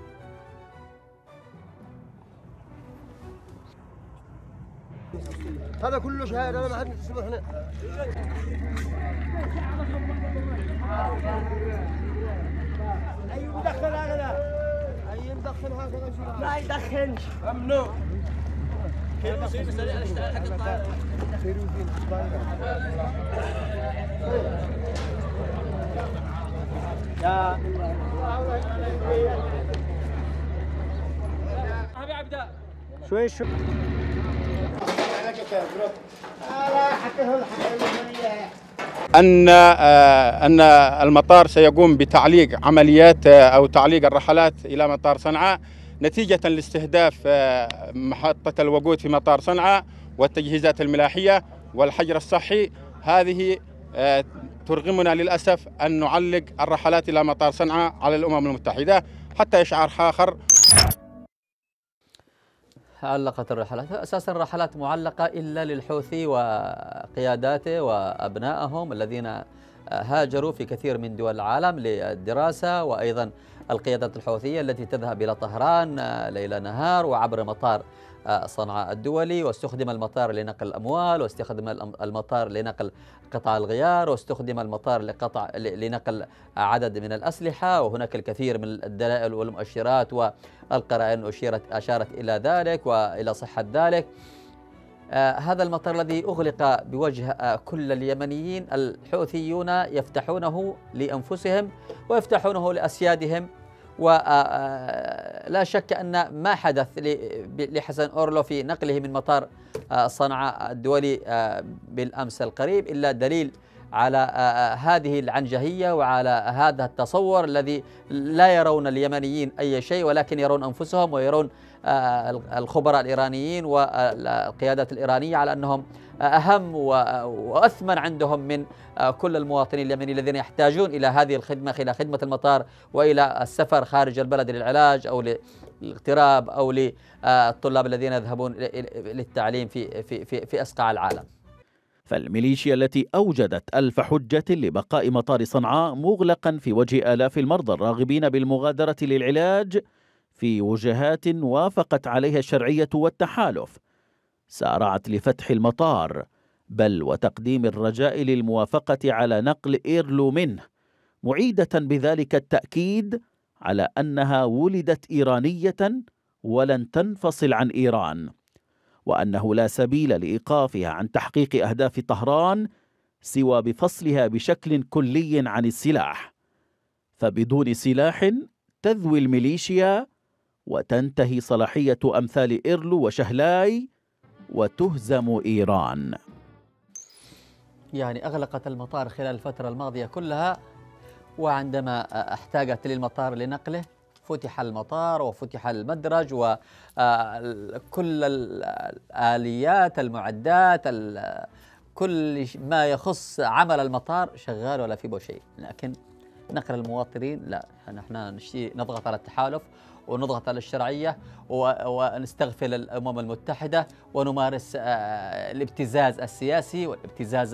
هذا كله شهادة، أنا ما حد يسمحنا. أي مدخن هكذا؟ أي مدخن هكذا؟ لا يدخنش، ممنوع. كيروسين سريع الاشتغال حق الطائرة. كيروسين يا أبي عبدا شوي شوي. أن أن المطار سيقوم بتعليق عمليات أو تعليق الرحلات إلى مطار صنعاء نتيجة لاستهداف محطة الوقود في مطار صنعاء والتجهيزات الملاحية والحجر الصحي. هذه ترغمنا للأسف أن نعلق الرحلات إلى مطار صنعاء على الأمم المتحدة حتى إشعار آخر. علقت الرحلات، أساسا الرحلات معلقة إلا للحوثي وقياداته وأبنائهم الذين هاجروا في كثير من دول العالم للدراسة، وأيضا القيادات الحوثية التي تذهب إلى طهران ليل نهار وعبر مطار صنعاء الدولي، واستخدم المطار لنقل الأموال، واستخدم المطار لنقل قطع الغيار، واستخدم المطار لقطع لنقل عدد من الأسلحة، وهناك الكثير من الدلائل والمؤشرات والقرائن أشيرت أشارت إلى ذلك وإلى صحة ذلك. آه هذا المطار الذي أغلق بوجه آه كل اليمنيين، الحوثيون يفتحونه لأنفسهم ويفتحونه لأسيادهم، ولا شك أن ما حدث لحسن أورلو في نقله من مطار صنعاء الدولي بالأمس القريب إلا دليل على هذه العنجهية وعلى هذا التصور الذي لا يرون اليمنيين أي شيء، ولكن يرون أنفسهم ويرون الخبراء الإيرانيين والقيادات الإيرانية على أنهم أهم وأثمن عندهم من كل المواطنين اليمنيين الذين يحتاجون إلى هذه الخدمة، إلى خدمة المطار وإلى السفر خارج البلد للعلاج أو للاغتراب أو للطلاب الذين يذهبون للتعليم في في في في أصقاع العالم. فالميليشيا التي أوجدت ألف حجة لبقاء مطار صنعاء مغلقا في وجه آلاف المرضى الراغبين بالمغادرة للعلاج في وجهات وافقت عليها الشرعية والتحالف، سارعت لفتح المطار بل وتقديم الرجاء للموافقة على نقل إيرلو منه، معيدة بذلك التأكيد على أنها ولدت إيرانية ولن تنفصل عن إيران، وأنه لا سبيل لإيقافها عن تحقيق أهداف طهران سوى بفصلها بشكل كلي عن السلاح، فبدون سلاح تذوي الميليشيا وتنتهي صلاحية أمثال إيرلو وشهلاي وتهزم إيران. يعني أغلقت المطار خلال الفترة الماضية كلها، وعندما احتاجت للمطار لنقله فتح المطار وفتح المدرج وكل الآليات المعدات كل ما يخص عمل المطار شغال ولا في شيء، لكن نقل المواطنين لا، نحن نشتي نضغط على التحالف ونضغط على الشرعية ونستغفل الأمم المتحدة ونمارس الابتزاز السياسي والابتزاز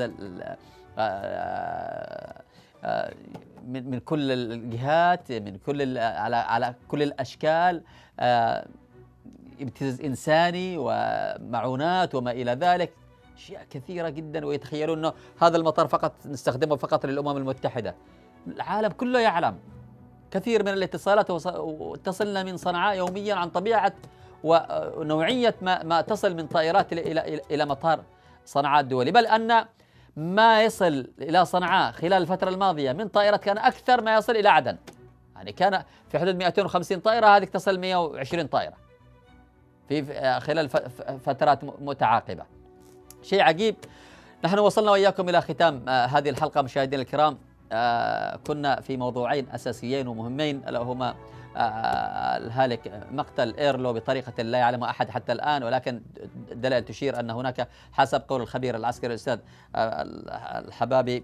من من كل الجهات، من كل على على كل الأشكال، ابتزاز إنساني ومعونات وما إلى ذلك، أشياء كثيرة جدا. ويتخيلون أنه هذا المطار فقط نستخدمه فقط للأمم المتحدة. العالم كله يعلم، كثير من الاتصالات تصلنا من صنعاء يوميا عن طبيعة ونوعية ما ما تصل من طائرات إلى إلى إلى مطار صنعاء الدولي، بل أن ما يصل إلى صنعاء خلال الفترة الماضية من طائرات كان أكثر ما يصل إلى عدن، يعني كان في حدود مئتين وخمسين طائرة، هذه تصل مئة وعشرين طائرة في خلال فترات متعاقبة. شيء عجيب. نحن وصلنا وإياكم إلى ختام هذه الحلقة مشاهدينا الكرام. كنا في موضوعين أساسيين ومهمين، ألا هما الهالك مقتل إيرلو بطريقة لا يعلمها أحد حتى الآن، ولكن دلائل تشير أن هناك حسب قول الخبير العسكري الأستاذ الحبابي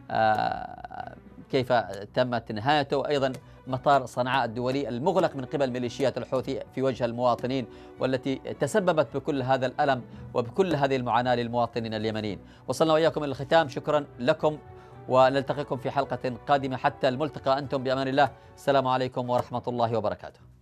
كيف تمت نهايته، وأيضا مطار صنعاء الدولي المغلق من قبل ميليشيات الحوثي في وجه المواطنين، والتي تسببت بكل هذا الألم وبكل هذه المعاناة للمواطنين اليمنيين. وصلنا وإياكم إلى الختام، شكرا لكم ونلتقيكم في حلقة قادمة. حتى الملتقى أنتم بأمان الله، السلام عليكم ورحمة الله وبركاته.